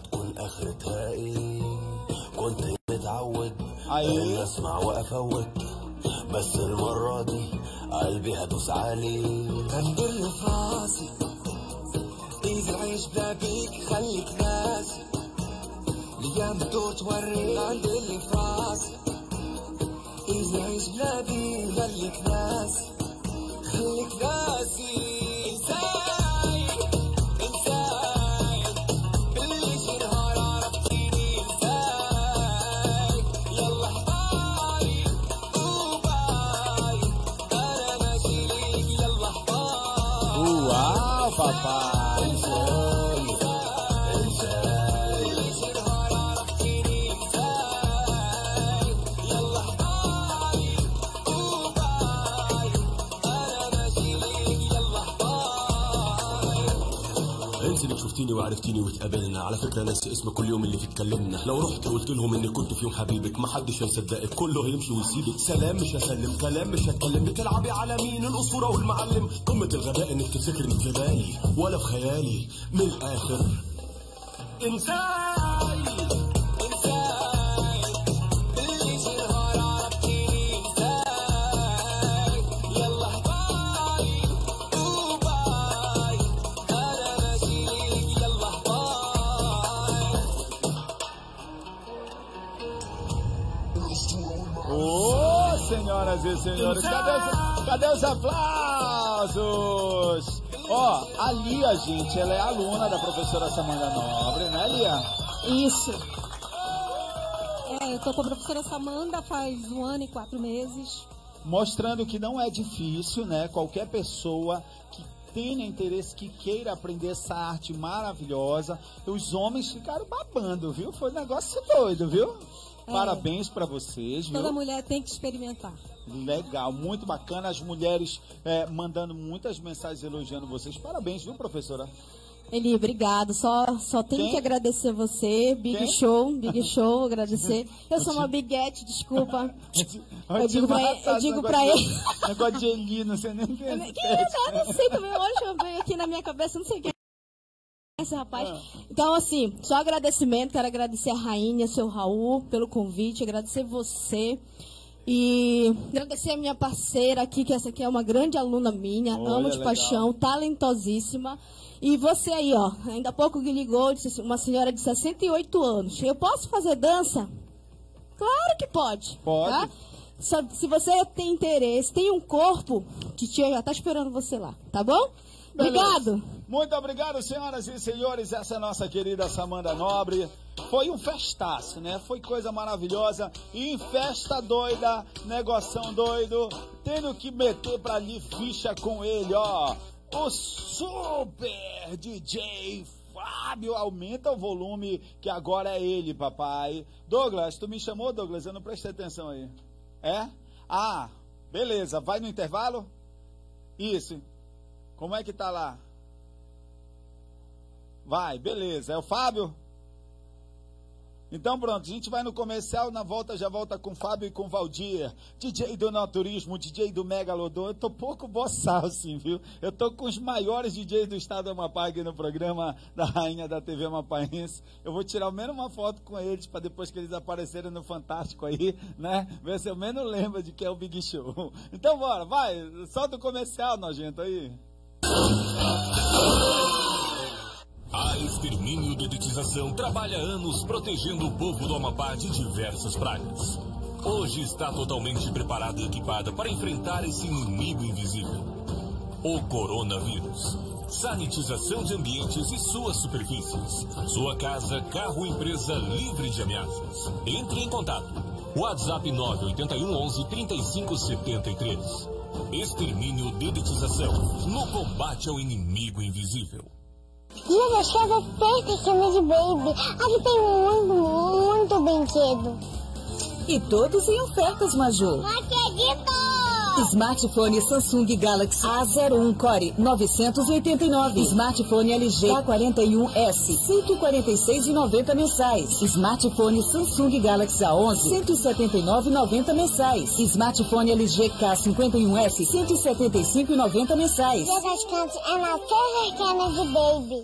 Aí. بس المرة دي قلبي هدوس عليه هندل في راسي ايزي العيش بلا بيك خليك ناسي ليام بدور توريك هندل في راسي ايزي العيش بلا بيك خليك ناسي خليك ناسي Uau, papai! انت اللي شفتيني وعرفتيني واتقابلنا، على فكره ناسي اسمك كل يوم اللي فيه اتكلمنا، لو رحت قلت لهم اني كنت في يوم حبيبك محدش هيصدقك، كله هيمشي ويسيبك، سلام مش هسلم كلام مش هتكلم، بتلعبي على مين الاسطوره والمعلم، قمه الغباء انك تفتكر انك في بالي ولا في خيالي، من الاخر انساي Senhoras e senhores, cadê os aplausos? Ó, a Lia, gente, ela é aluna da professora Samanda Nobre, né, Lia? Isso. Eu tô com a professora Samanda faz 1 ano e 4 meses. Mostrando que não é difícil, né? Qualquer pessoa que tenha interesse, que queira aprender essa arte maravilhosa. Os homens ficaram babando, viu? Foi um negócio doido, viu? Parabéns pra vocês, viu? Toda mulher tem que experimentar. Legal, muito bacana. As mulheres mandando muitas mensagens elogiando vocês. Parabéns, viu, professora? Eli, obrigado. Só tenho que agradecer você. Big Show, agradecer. Eu sou uma biguete, desculpa. Eu digo pra ele. Negócio de Eli, não sei nem quem é. Não sei também. Hoje veio aqui na minha cabeça, não sei quem. Esse rapaz. Então, assim, só agradecimento. Quero agradecer a Rainha, seu Raul, pelo convite. Agradecer você. E agradecer a minha parceira aqui, que essa aqui é uma grande aluna minha. Amo de paixão, talentosíssima. E você aí, ó. Ainda há pouco que ligou, disse uma senhora de 68 anos. Eu posso fazer dança? Claro que pode. Pode. Tá? Se você tem interesse, tem um corpo, titia já tá esperando você lá. Tá bom? Obrigado. Muito obrigado, senhoras e senhores. Essa é a nossa querida Samanda Nobre. Foi um festaço, né? Foi coisa maravilhosa. E em festa doida, negoção doido, tendo que meter pra ali ficha com ele, ó. O super DJ Fábio. Aumenta o volume, que agora é ele, papai. Douglas, tu me chamou, Douglas? Eu não prestei atenção aí. É? Ah, beleza. Vai no intervalo? Isso. Como é que tá lá? Vai, beleza. É o Fábio? Então pronto, a gente vai no comercial, na volta já volta com o Fábio e com o Valdir, DJ do Naturismo, DJ do Megalodon. Eu tô pouco boçal assim, viu? Eu tô com os maiores DJs do estado do Amapá aqui no programa da Rainha da TV Amapaense. Eu vou tirar ao menos uma foto com eles, para depois que eles aparecerem no Fantástico aí, né? Ver se eu menos lembro de que é o Big Show. Então bora, vai, solta o comercial, nojento aí. A Extermínio Dedetização trabalha há anos protegendo o povo do Amapá de diversas pragas. Hoje está totalmente preparada e equipada para enfrentar esse inimigo invisível, o coronavírus. Sanitização de ambientes e suas superfícies. Sua casa, carro, empresa livre de ameaças. Entre em contato. WhatsApp 981 11 3573. Extermínio Dedetização, no combate ao inimigo invisível. Dia da chuva feita filme de Baby. Aqui tem muito brinquedo. E todos em ofertas, Maju. Não acredito! Smartphone Samsung Galaxy A01 Core 989. Smartphone LG A41S 146,90 mensais. Smartphone Samsung Galaxy A11 179,90 mensais. Smartphone LG K51S 175,90 mensais. Dia das Crianças é na Feira de Baby.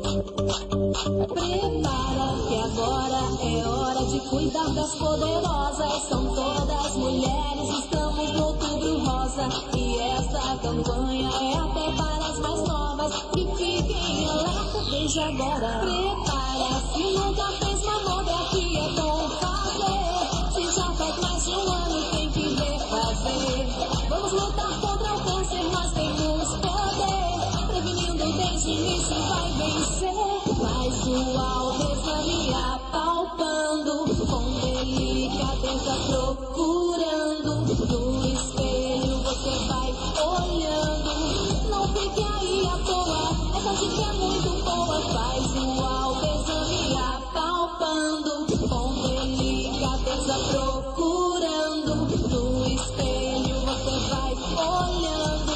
Prepara que agora é hora de cuidar das poderosas. São todas mulheres, estamos no Outubro Rosa. E essa campanha é até para as mais novas. E fiquem alerta desde agora. Prepara, se nunca fez mamografia é bom fazer. Se já faz mais de um ano tem que refazer. Vamos lutar contra o câncer, nós temos poder. Prevenindo desde o início vai vencer. Faz o autoexame apalpando, com delicadeza procurando. No espelho você vai olhando. Não fique aí à toa, essa dica é muito boa. Faz o autoexame apalpando, com delicadeza procurando. No espelho você vai olhando.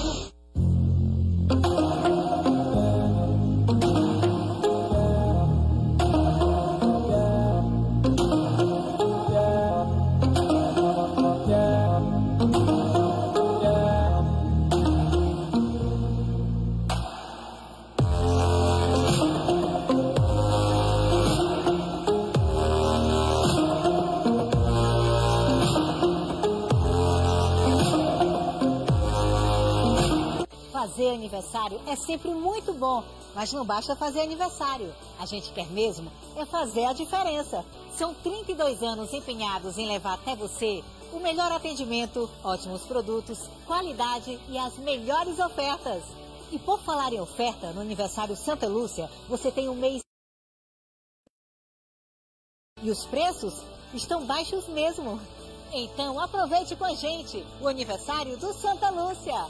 Fazer aniversário é sempre muito bom, mas não basta fazer aniversário. A gente quer mesmo é fazer a diferença. São 32 anos empenhados em levar até você o melhor atendimento, ótimos produtos, qualidade e as melhores ofertas. E por falar em oferta, no aniversário Santa Lúcia, você tem um mês... E os preços estão baixos mesmo. Então aproveite com a gente o aniversário do Santa Lúcia.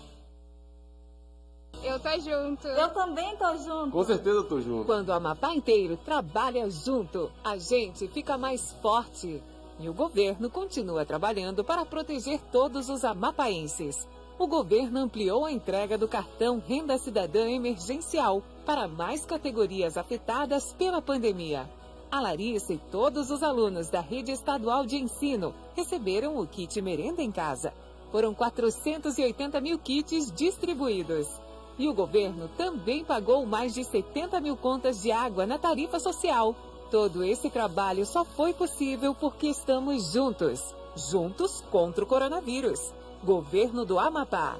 Eu tô junto. Eu também tô junto. Com certeza eu tô junto. Quando o Amapá inteiro trabalha junto, a gente fica mais forte. E o governo continua trabalhando para proteger todos os amapaenses. O governo ampliou a entrega do cartão Renda Cidadã Emergencial para mais categorias afetadas pela pandemia. A Larissa e todos os alunos da Rede Estadual de Ensino receberam o kit merenda em casa. Foram 480 mil kits distribuídos. E o governo também pagou mais de 70 mil contas de água na tarifa social. Todo esse trabalho só foi possível porque estamos juntos. Juntos contra o coronavírus. Governo do Amapá.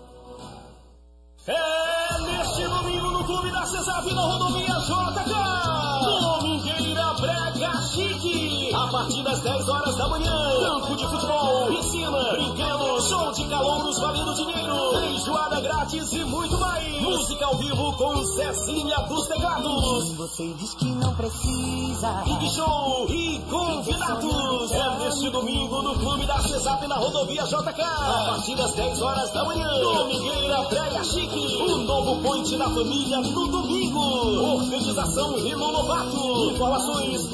É neste domingo no Clube da CESAP na rodovia JK. Domingueira Brega Chique. A partir das 10 horas da manhã. Campo de futebol, piscina, brinquedos, show de calouros valendo dinheiro, feijoada grátis e muito mais. Música ao vivo com Cezinha dos Teclados. Você diz que não precisa. Big Show e convidados. É neste domingo no Clube da CESAP na rodovia JK. A partir das 10 horas da manhã. Domingueira Brega Chique. O novo point da família no domingo. Organização Rino Lobato. Informações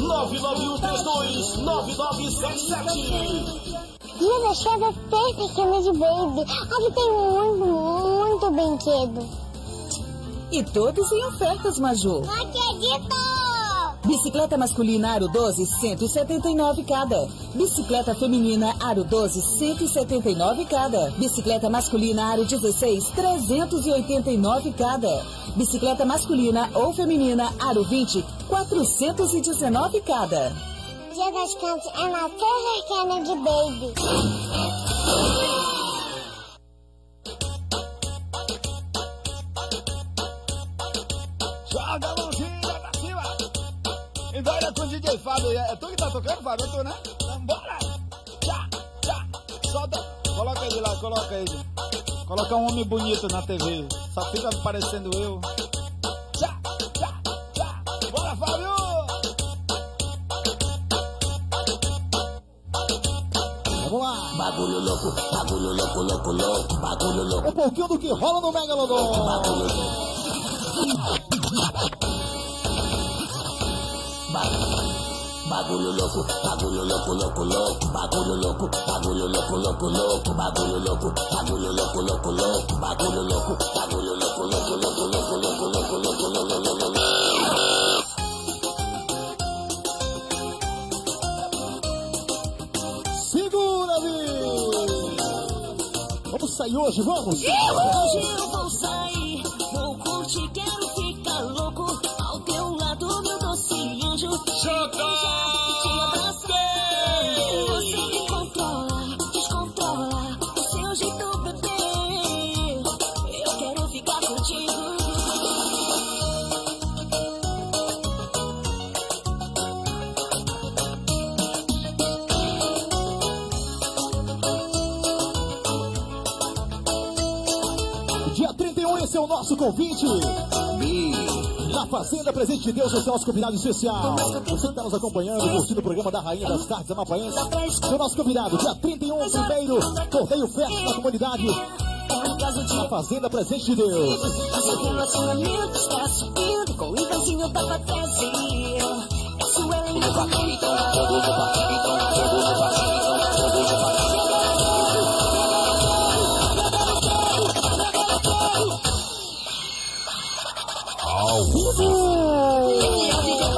991329977. Dia da chuva feita filme de Baby. Aqui tem muito brinquedo. E todos em ofertas, Maju. Não acredito! Bicicleta masculina Aro 12, 179 cada. Bicicleta feminina Aro 12, 179 cada. Bicicleta masculina Aro 16, 389 cada. Bicicleta masculina ou feminina Aro 20, 419 cada. Dia das Crianças é na Feira Kennedy Baby. Joga a mãozinha pra cima. E vai com o DJ Fábio. É tu que tá tocando, Fábio? É tu, né? Então bora. Tchá, tchá. Solta. Coloca ele lá, coloca ele. Coloca um homem bonito na TV. Só fica parecendo eu. Tchá, tchá, tchá. Bora, Fábio. Vamos lá. Bagulho louco, bagulho louco, louco, louco, bagulho louco. Um pouquinho do que rola no Megalodon. Bagulho louco. Bagulho louco, bagulho louco, louco, louco, bagulho louco, bagulho louco, louco, louco, bagulho louco, bagulho louco, louco, louco, bagulho louco, bagulho louco, louco, louco, louco, louco, louco, louco, louco. Segura-me! Vamos sair hoje, vamos? Hoje eu vou sair, vou curtir, quero ficar louco. Ao teu lado, meu doce anjo. Te abraçar. Você me controla, descontrola o seu jeito, bebê. Eu quero ficar contigo. Dia 31, esse é o nosso convite. Na Fazenda Presente de Deus, esse é o nosso convidado especial. Você está nos acompanhando, curtindo o programa da Rainha das Tardes Amapaense. O nosso convidado, dia 31, primeiro torneio festa da comunidade. Na Fazenda Presente de Deus. Seu relacionamento está subindo com o inventinho da fantasia. Isso é Ao vivo.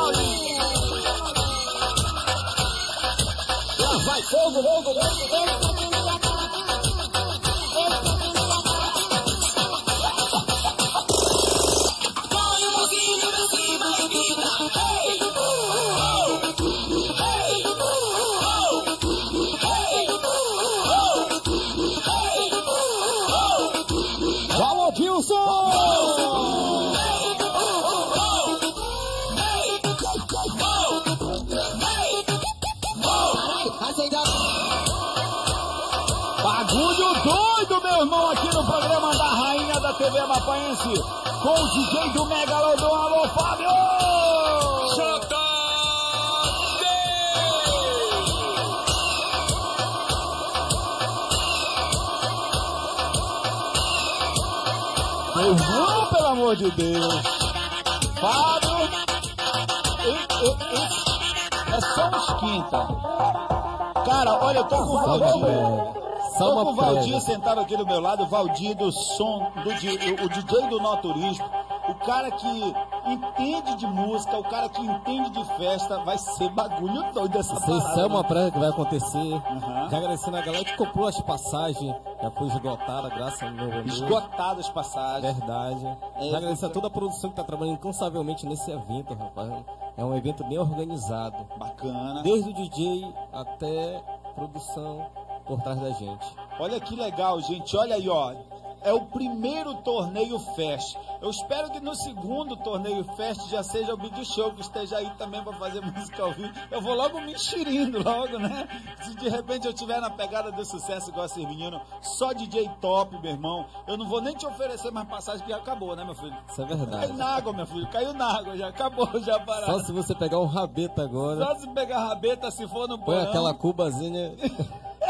Lá vai fogo, fogo, fogo. Alô, Dilson! Bagulho doido, meu irmão, aqui no programa da Rainha da TV Amapaense, com o DJ do Megalodon. Alô, Fábio! Meu irmão, pelo amor de Deus. Fábio, é só uns quinta. Cara, olha, eu tô com o Valdir. Tô com o Valdir sentado aqui do meu lado, o Valdir do som, o DJ do No Turismo, o cara que entende de música, o cara que entende de festa. Vai ser bagulho doido essa parada. Isso é uma praia que vai acontecer. Já agradecendo a galera que comprou as passagens, já foi esgotada, graças ao meu Deus. Esgotadas as passagens. Verdade. Já agradecer a toda a produção que está trabalhando incansavelmente nesse evento, rapaz. É um evento bem organizado. Bacana. Desde o DJ até produção por trás da gente. Olha que legal, gente. Olha aí, ó. É o primeiro torneio Fest. Eu espero que no segundo torneio Fest já seja o Big Show, que esteja aí também para fazer música ao vivo. Eu vou logo me enxerindo logo, né? Se de repente eu estiver na pegada do sucesso igual esse menino, só DJ top, meu irmão. Eu não vou nem te oferecer mais passagem, que já acabou, né, meu filho? Isso é verdade. Caiu na água, meu filho. Caiu na água, já acabou, já parado. Só se você pegar um rabeta agora. Só se pegar rabeta, se for no põe porão. aquela cubazinha.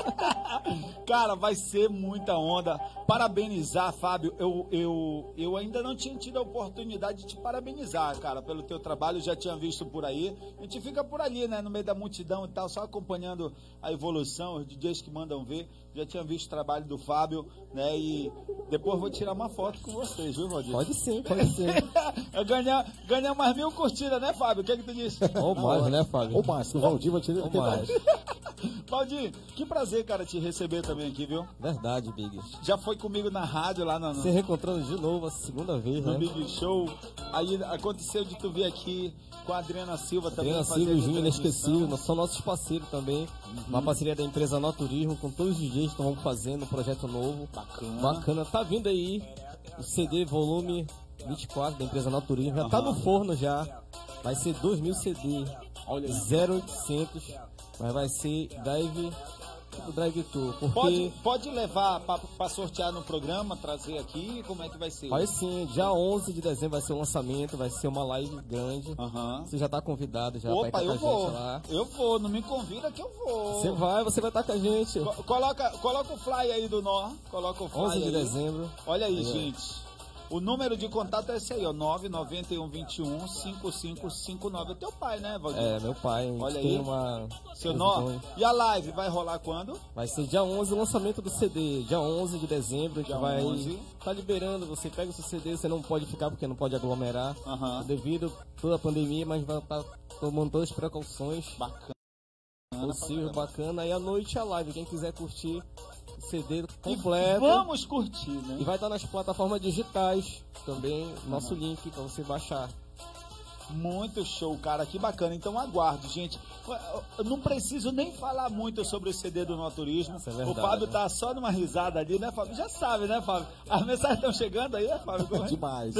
Cara, vai ser muita onda. Parabenizar, Fábio. Eu ainda não tinha tido a oportunidade de te parabenizar, cara, pelo teu trabalho. Já tinha visto por aí. A gente fica por ali, né, no meio da multidão e tal, só acompanhando a evolução, os DJs que mandam ver. Já tinha visto o trabalho do Fábio, né, e depois vou tirar uma foto com vocês, viu, Valdir? Pode sim, pode sim. Ganhar mais 1000 curtidas, né, Fábio? O que é que tu disse? Ou mais, né, Fábio? Ou mais, o Valdir vai tirar mais. Valdir, que prazer, cara, te receber também aqui, viu? Verdade, Big. Já foi comigo na rádio lá no... Se reencontrando de novo, a segunda vez, no né? Big Show. Aí aconteceu de tu vir aqui com a Adriana Silva também. Adriana Silva e Júnior Inesquecível, são nossos parceiros também. Uma parceria da empresa Naturismo com todos os DJs que vamos fazendo um projeto novo. Bacana. Tá vindo aí o CD volume 24 da empresa Naturismo. Já tá no forno já. Vai ser 2000 CD. Olha, 0800. Mas vai ser Drive Tour. Porque... Pode levar pra sortear no programa, trazer aqui, como é que vai ser? Vai sim, dia 11 de dezembro vai ser o lançamento, vai ser uma live grande. Você já tá convidado, já vai estar com a gente lá. Eu vou, não me convida que eu vou. Você vai estar com a gente. Coloca o fly aí do Nó, coloca o fly 11 de aí. dezembro. Olha aí, gente. O número de contato é esse aí, ó, 991215559. É teu pai, né, Valdir? É, meu pai. Olha tem aí. uma... Seu Nó. E a live vai rolar quando? Vai ser dia 11 o lançamento do CD. Dia 11 de dezembro, a gente vai tá liberando. Você pega o seu CD, você não pode ficar porque não pode aglomerar. Devido a toda a pandemia, mas vai estar tomando todas as precauções. Bacana. Possível, bacana. E à noite a live, quem quiser curtir o CD completo. Vamos curtir, né? E vai estar nas plataformas digitais também, nosso link para você baixar. Muito show, cara, que bacana. Então aguarde, gente. Eu não preciso nem falar muito sobre o CD do Naturismo. Isso é verdade, o Fábio tá só numa risada ali, né, Fábio? Já sabe, né, Fábio? As mensagens estão chegando aí, né, Fábio? Demais.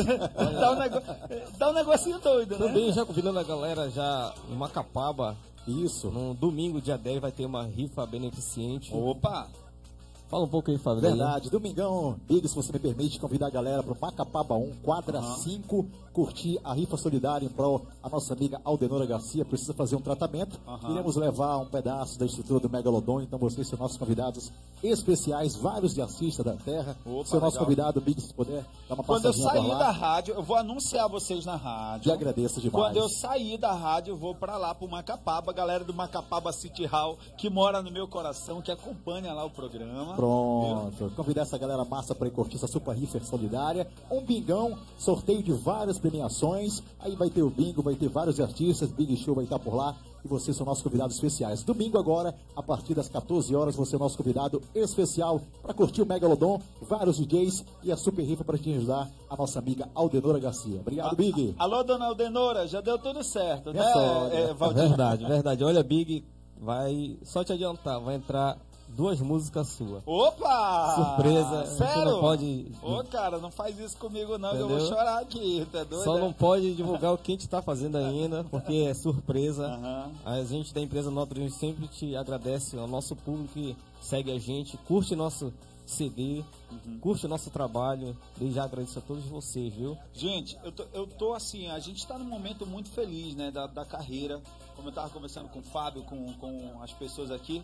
Dá um negocinho doido, né? Também já convidando a galera já em Macapaba. Isso. No domingo, dia 10, vai ter uma rifa beneficente. Opa! Fala um pouco aí, Fábio. Verdade. Domingão, Big, se você me permite, convidar a galera pro Macapaba 1, quadra 5, curtir a rifa solidária em prol a nossa amiga Aldenora Garcia. Precisa fazer um tratamento. Iremos levar um pedaço da estrutura do Megalodon. Então vocês são nossos convidados especiais, vários de artistas da terra. Seu nosso convidado, Big, se puder dar uma Quando eu passadinha sair por lá. da rádio, eu vou anunciar vocês na rádio. Te agradeço demais. Quando eu sair da rádio, eu vou pra lá, pro Macapaba. Galera do Macapaba City Hall, que mora no meu coração, que acompanha lá o programa. Pronto, convidar essa galera massa para ir curtir essa super rifa solidária. Um bingão, sorteio de várias premiações. Aí vai ter o bingo, vai ter vários artistas. Big Show vai estar por lá. E vocês são nossos convidados especiais. Domingo agora, a partir das 14 horas, você é nosso convidado especial para curtir o Megalodon, vários DJs e a super rifa para te ajudar a nossa amiga Aldenora Garcia. Obrigado, Big. Alô, dona Aldenora, já deu tudo certo, né, Valdir? Verdade. Olha, Big, vai só te adiantar, vai entrar 2 músicas suas. Opa! Surpresa. Sério? Não pode... Ô, cara, não faz isso comigo não, Entendeu? que eu vou chorar aqui, tá doido? Só não pode divulgar o que a gente tá fazendo ainda, porque é surpresa. A gente da empresa Naturismo sempre te agradece ao nosso público que segue a gente, curte nosso CD, curte o nosso trabalho. E já agradeço a todos vocês, viu? Gente, eu tô assim, a gente tá num momento muito feliz, né, da carreira. Como eu tava conversando com o Fábio, com as pessoas aqui.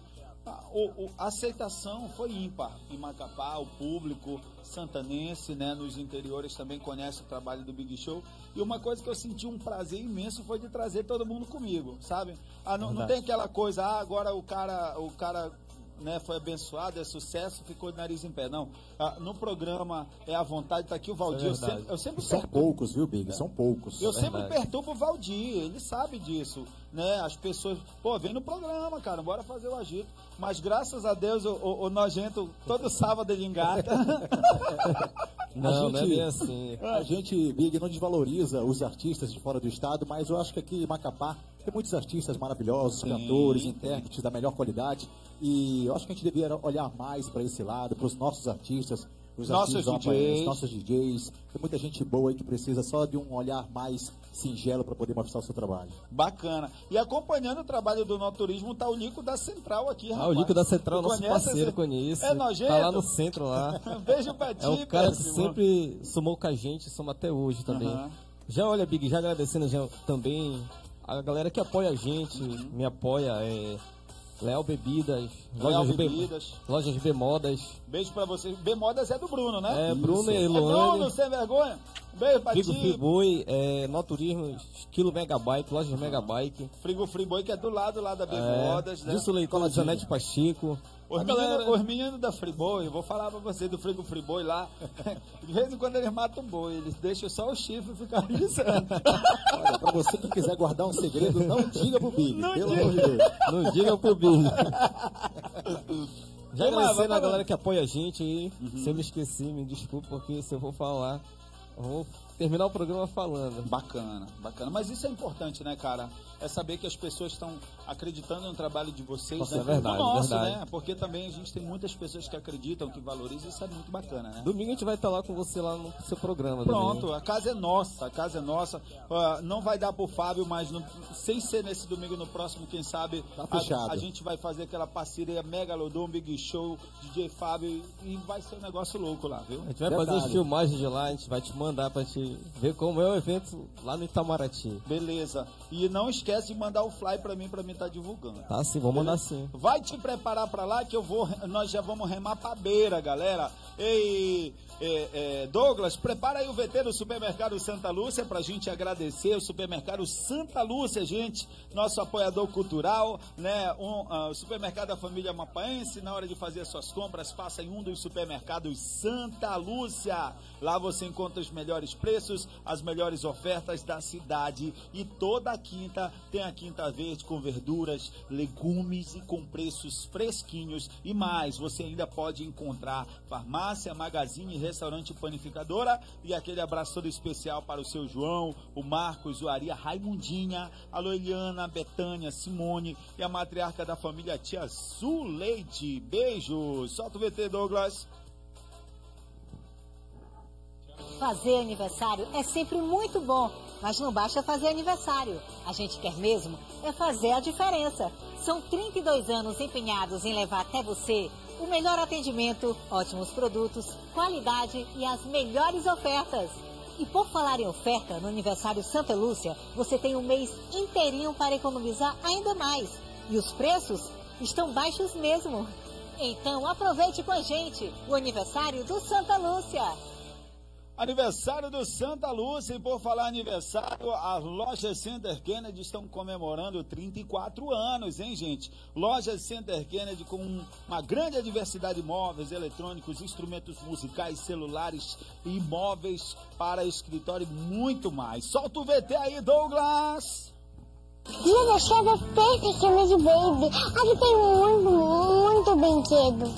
A aceitação foi ímpar em Macapá, o público santanense, né, nos interiores também conhece o trabalho do Big Show. E uma coisa que eu senti um prazer imenso foi de trazer todo mundo comigo, sabe? Não tem aquela coisa, agora o cara né, foi abençoado, é sucesso, ficou de nariz em pé. Não, no programa é à vontade, tá aqui o Valdir. Eu sempre São poucos, viu, Big? São poucos. Eu sempre perturbo o Valdir, ele sabe disso, né? As pessoas, vem no programa, cara, bora fazer o agito. Mas graças a Deus o nojento todo sábado ele engata. Não é bem assim. A gente, Big, não desvaloriza os artistas de fora do estado, mas eu acho que aqui em Macapá tem muitos artistas maravilhosos, cantores, intérpretes da melhor qualidade. E eu acho que a gente deveria olhar mais para esse lado, para os nossos artistas, os nossos DJs. Nossos DJs. Tem muita gente boa aí que precisa só de um olhar mais singelo para poder mostrar o seu trabalho. Bacana. E acompanhando o trabalho do Naturismo tá o Lico da Central aqui, rapaz. O Lico da Central, nosso parceiro, conheço. É nojento? Tá lá no centro, lá. Beijo pra ti, é um cara que sempre somou com a gente, soma até hoje também. Já olha, Big, já agradecendo já também a galera que apoia a gente, me apoia, Leal Bebidas, Leal Bebidas. Lojas B Modas. Beijo pra vocês. B Modas é do Bruno, né? É, Bruno e É Luane. Bruno, sem vergonha. Beijo pra Frigo ti. Friboi, Noturismo, Esquilo Megabike, Lojas Megabike. Frigo Friboi, que é do lado lá da B Modas, né? Dilson Leitão, Janete Pacheco. Os meninos da Friboi, eu vou falar pra você do Frigo Friboi lá. De vez em quando eles matam um boi, eles deixam só o chifre ficar alisando. Olha, pra você que quiser guardar um segredo, não diga pro Big. Não Pelo diga. amor de Deus. Não diga pro Big. Já Vamos lá, agradecendo a vamos. galera que apoia a gente aí. Se eu me esqueci, me desculpe, porque se eu for falar, eu vou terminar o programa falando. Bacana, bacana. Mas isso é importante, né, cara? É saber que as pessoas estão acreditando no trabalho de vocês, Nossa, né? é verdade, Do nosso, verdade. né? Porque também a gente tem muitas pessoas que acreditam, que valorizam, isso é muito bacana, né? Domingo a gente vai estar lá com você lá no seu programa. Pronto, domingo. a casa é nossa, a casa é nossa. Não vai dar pro Fábio, mas sem ser nesse domingo, no próximo, quem sabe, Tá fechado. a gente vai fazer aquela parceria Megalodon, Big Show, DJ Fábio, e vai ser um negócio louco lá, viu? A gente vai fazer as filmagens de lá, a gente vai te mandar pra te ver como é o evento lá no Itamaraty. Beleza. E não esquece de mandar o fly pra mim tá divulgando. Tá sim, vou mandar sim. Vai te preparar pra lá que nós já vamos remar pra beira, galera. Ei, Douglas, prepara aí o VT do Supermercado Santa Lúcia pra gente agradecer o Supermercado Santa Lúcia, gente, nosso apoiador cultural, né? O Supermercado da Família Amapaense. Na hora de fazer as suas compras, passa em um dos supermercados Santa Lúcia. Lá você encontra os melhores preços, as melhores ofertas da cidade. E toda quinta tem a Quinta Verde com verduras, legumes e com preços fresquinhos. E mais, você ainda pode encontrar farmácia, magazine, restaurante panificadora. E aquele abraço todo especial para o seu João, o Marcos, o Ari, a Raimundinha, a Loeliana, a Betânia, Simone e a matriarca da família, tia Zuleide. Beijos. Solta o VT, Douglas. Fazer aniversário é sempre muito bom, mas não basta fazer aniversário. A gente quer mesmo é fazer a diferença. São 32 anos empenhados em levar até você o melhor atendimento, ótimos produtos, qualidade e as melhores ofertas. E por falar em oferta, no aniversário Santa Lúcia, você tem um mês inteirinho para economizar ainda mais. E os preços estão baixos mesmo. Então aproveite com a gente o aniversário do Santa Lúcia. Aniversário do Santa Lúcia, e por falar aniversário, as lojas Center Kennedy estão comemorando 34 anos, hein, gente? Lojas Center Kennedy com uma grande diversidade de móveis, eletrônicos, instrumentos musicais, celulares e móveis para escritório e muito mais. Solta o VT aí, Douglas! Dia da Chega Festa Kennedy Baby. Aqui tem muito brinquedo.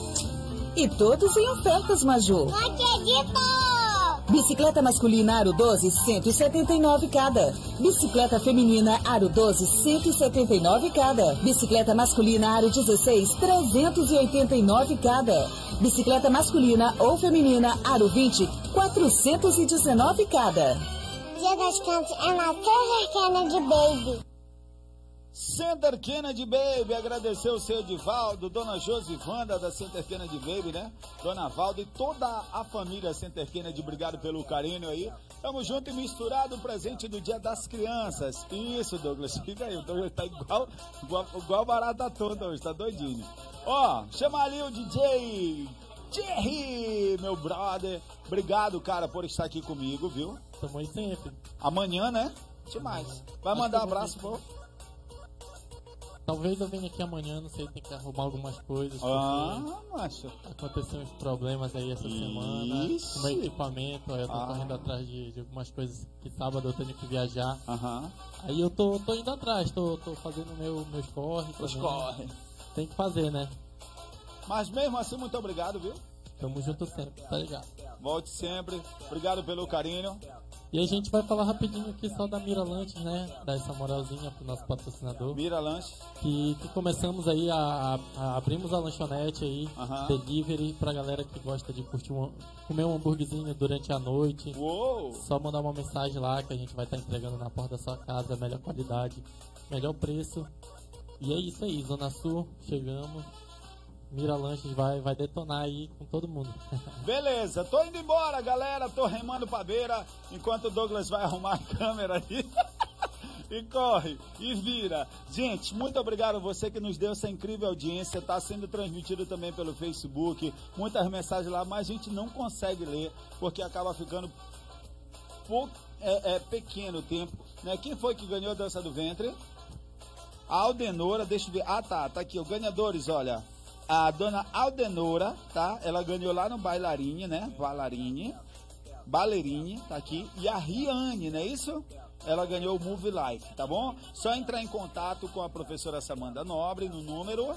E todos em ofertas, Maju. Não acredito! Bicicleta masculina Aro 12, 179 cada. Bicicleta feminina Aro 12, 179 cada. Bicicleta masculina Aro 16, 389 cada. Bicicleta masculina ou feminina Aro 20, 419 cada. Dia das Crianças é na Center Kennedy Baby. Center Kennedy Baby, agradecer o seu Edivaldo, dona Josivanda da Center Kennedy Baby, né? Dona Valda e toda a família Center Kennedy, obrigado pelo carinho aí. Tamo junto e misturado, presente do Dia das Crianças. Isso, Douglas, fica aí, o Douglas tá igual barata tonta hoje, tá doidinho. Ó, chama ali o DJ Jerry, meu brother. Obrigado, cara, por estar aqui comigo, viu? Tamo aí sempre. Amanhã, né? Demais. Vai mandar um abraço, pô. Talvez eu venha aqui amanhã, não sei, tem que arrumar algumas coisas. Macho. Aconteceu uns problemas aí essa semana com o meu equipamento, aí eu tô correndo atrás de algumas coisas que sábado eu tenho que viajar. Aí eu tô indo atrás, tô fazendo meus corre. Tem que fazer, né? Mas mesmo assim, muito obrigado, viu? Tamo junto sempre, tá ligado? Volte sempre, obrigado pelo carinho. E a gente vai falar rapidinho aqui só da Mira Lanches, né? Dar essa moralzinha pro nosso patrocinador. Mira Lanches. Que começamos aí abrimos a lanchonete aí, delivery pra galera que gosta de curtir comer um hambúrguerzinho durante a noite. Uou! Só mandar uma mensagem lá que a gente vai estar entregando na porta da sua casa, melhor qualidade, melhor preço. E é isso aí, Zona Sul, chegamos. Mira Lanches vai detonar aí com todo mundo. Beleza, tô indo embora, galera. Tô remando pra beira enquanto o Douglas vai arrumar a câmera aí. e corre, e vira. Gente, muito obrigado a você que nos deu essa incrível audiência. Está sendo transmitido também pelo Facebook. Muitas mensagens lá, mas a gente não consegue ler, porque acaba ficando pequeno o tempo. Né? Quem foi que ganhou a dança do ventre? A Aldenora, deixa eu ver. Ah, tá aqui, os ganhadores, olha. A dona Aldenora, tá? Ela ganhou lá no Bailarine, né? Ballerine, tá aqui. E a Riane, não é isso? Ela ganhou o Move Life, tá bom? Só entrar em contato com a professora Samanda Nobre no número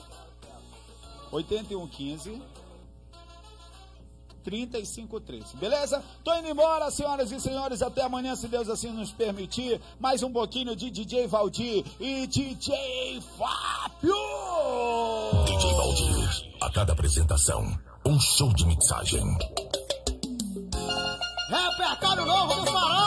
8115 3513, beleza? Tô indo embora, senhoras e senhores, até amanhã, se Deus assim nos permitir. Mais um pouquinho de DJ Valdir e DJ Fábio! DJ Valdir, a cada apresentação, um show de mixagem. Repertório novo do Farol!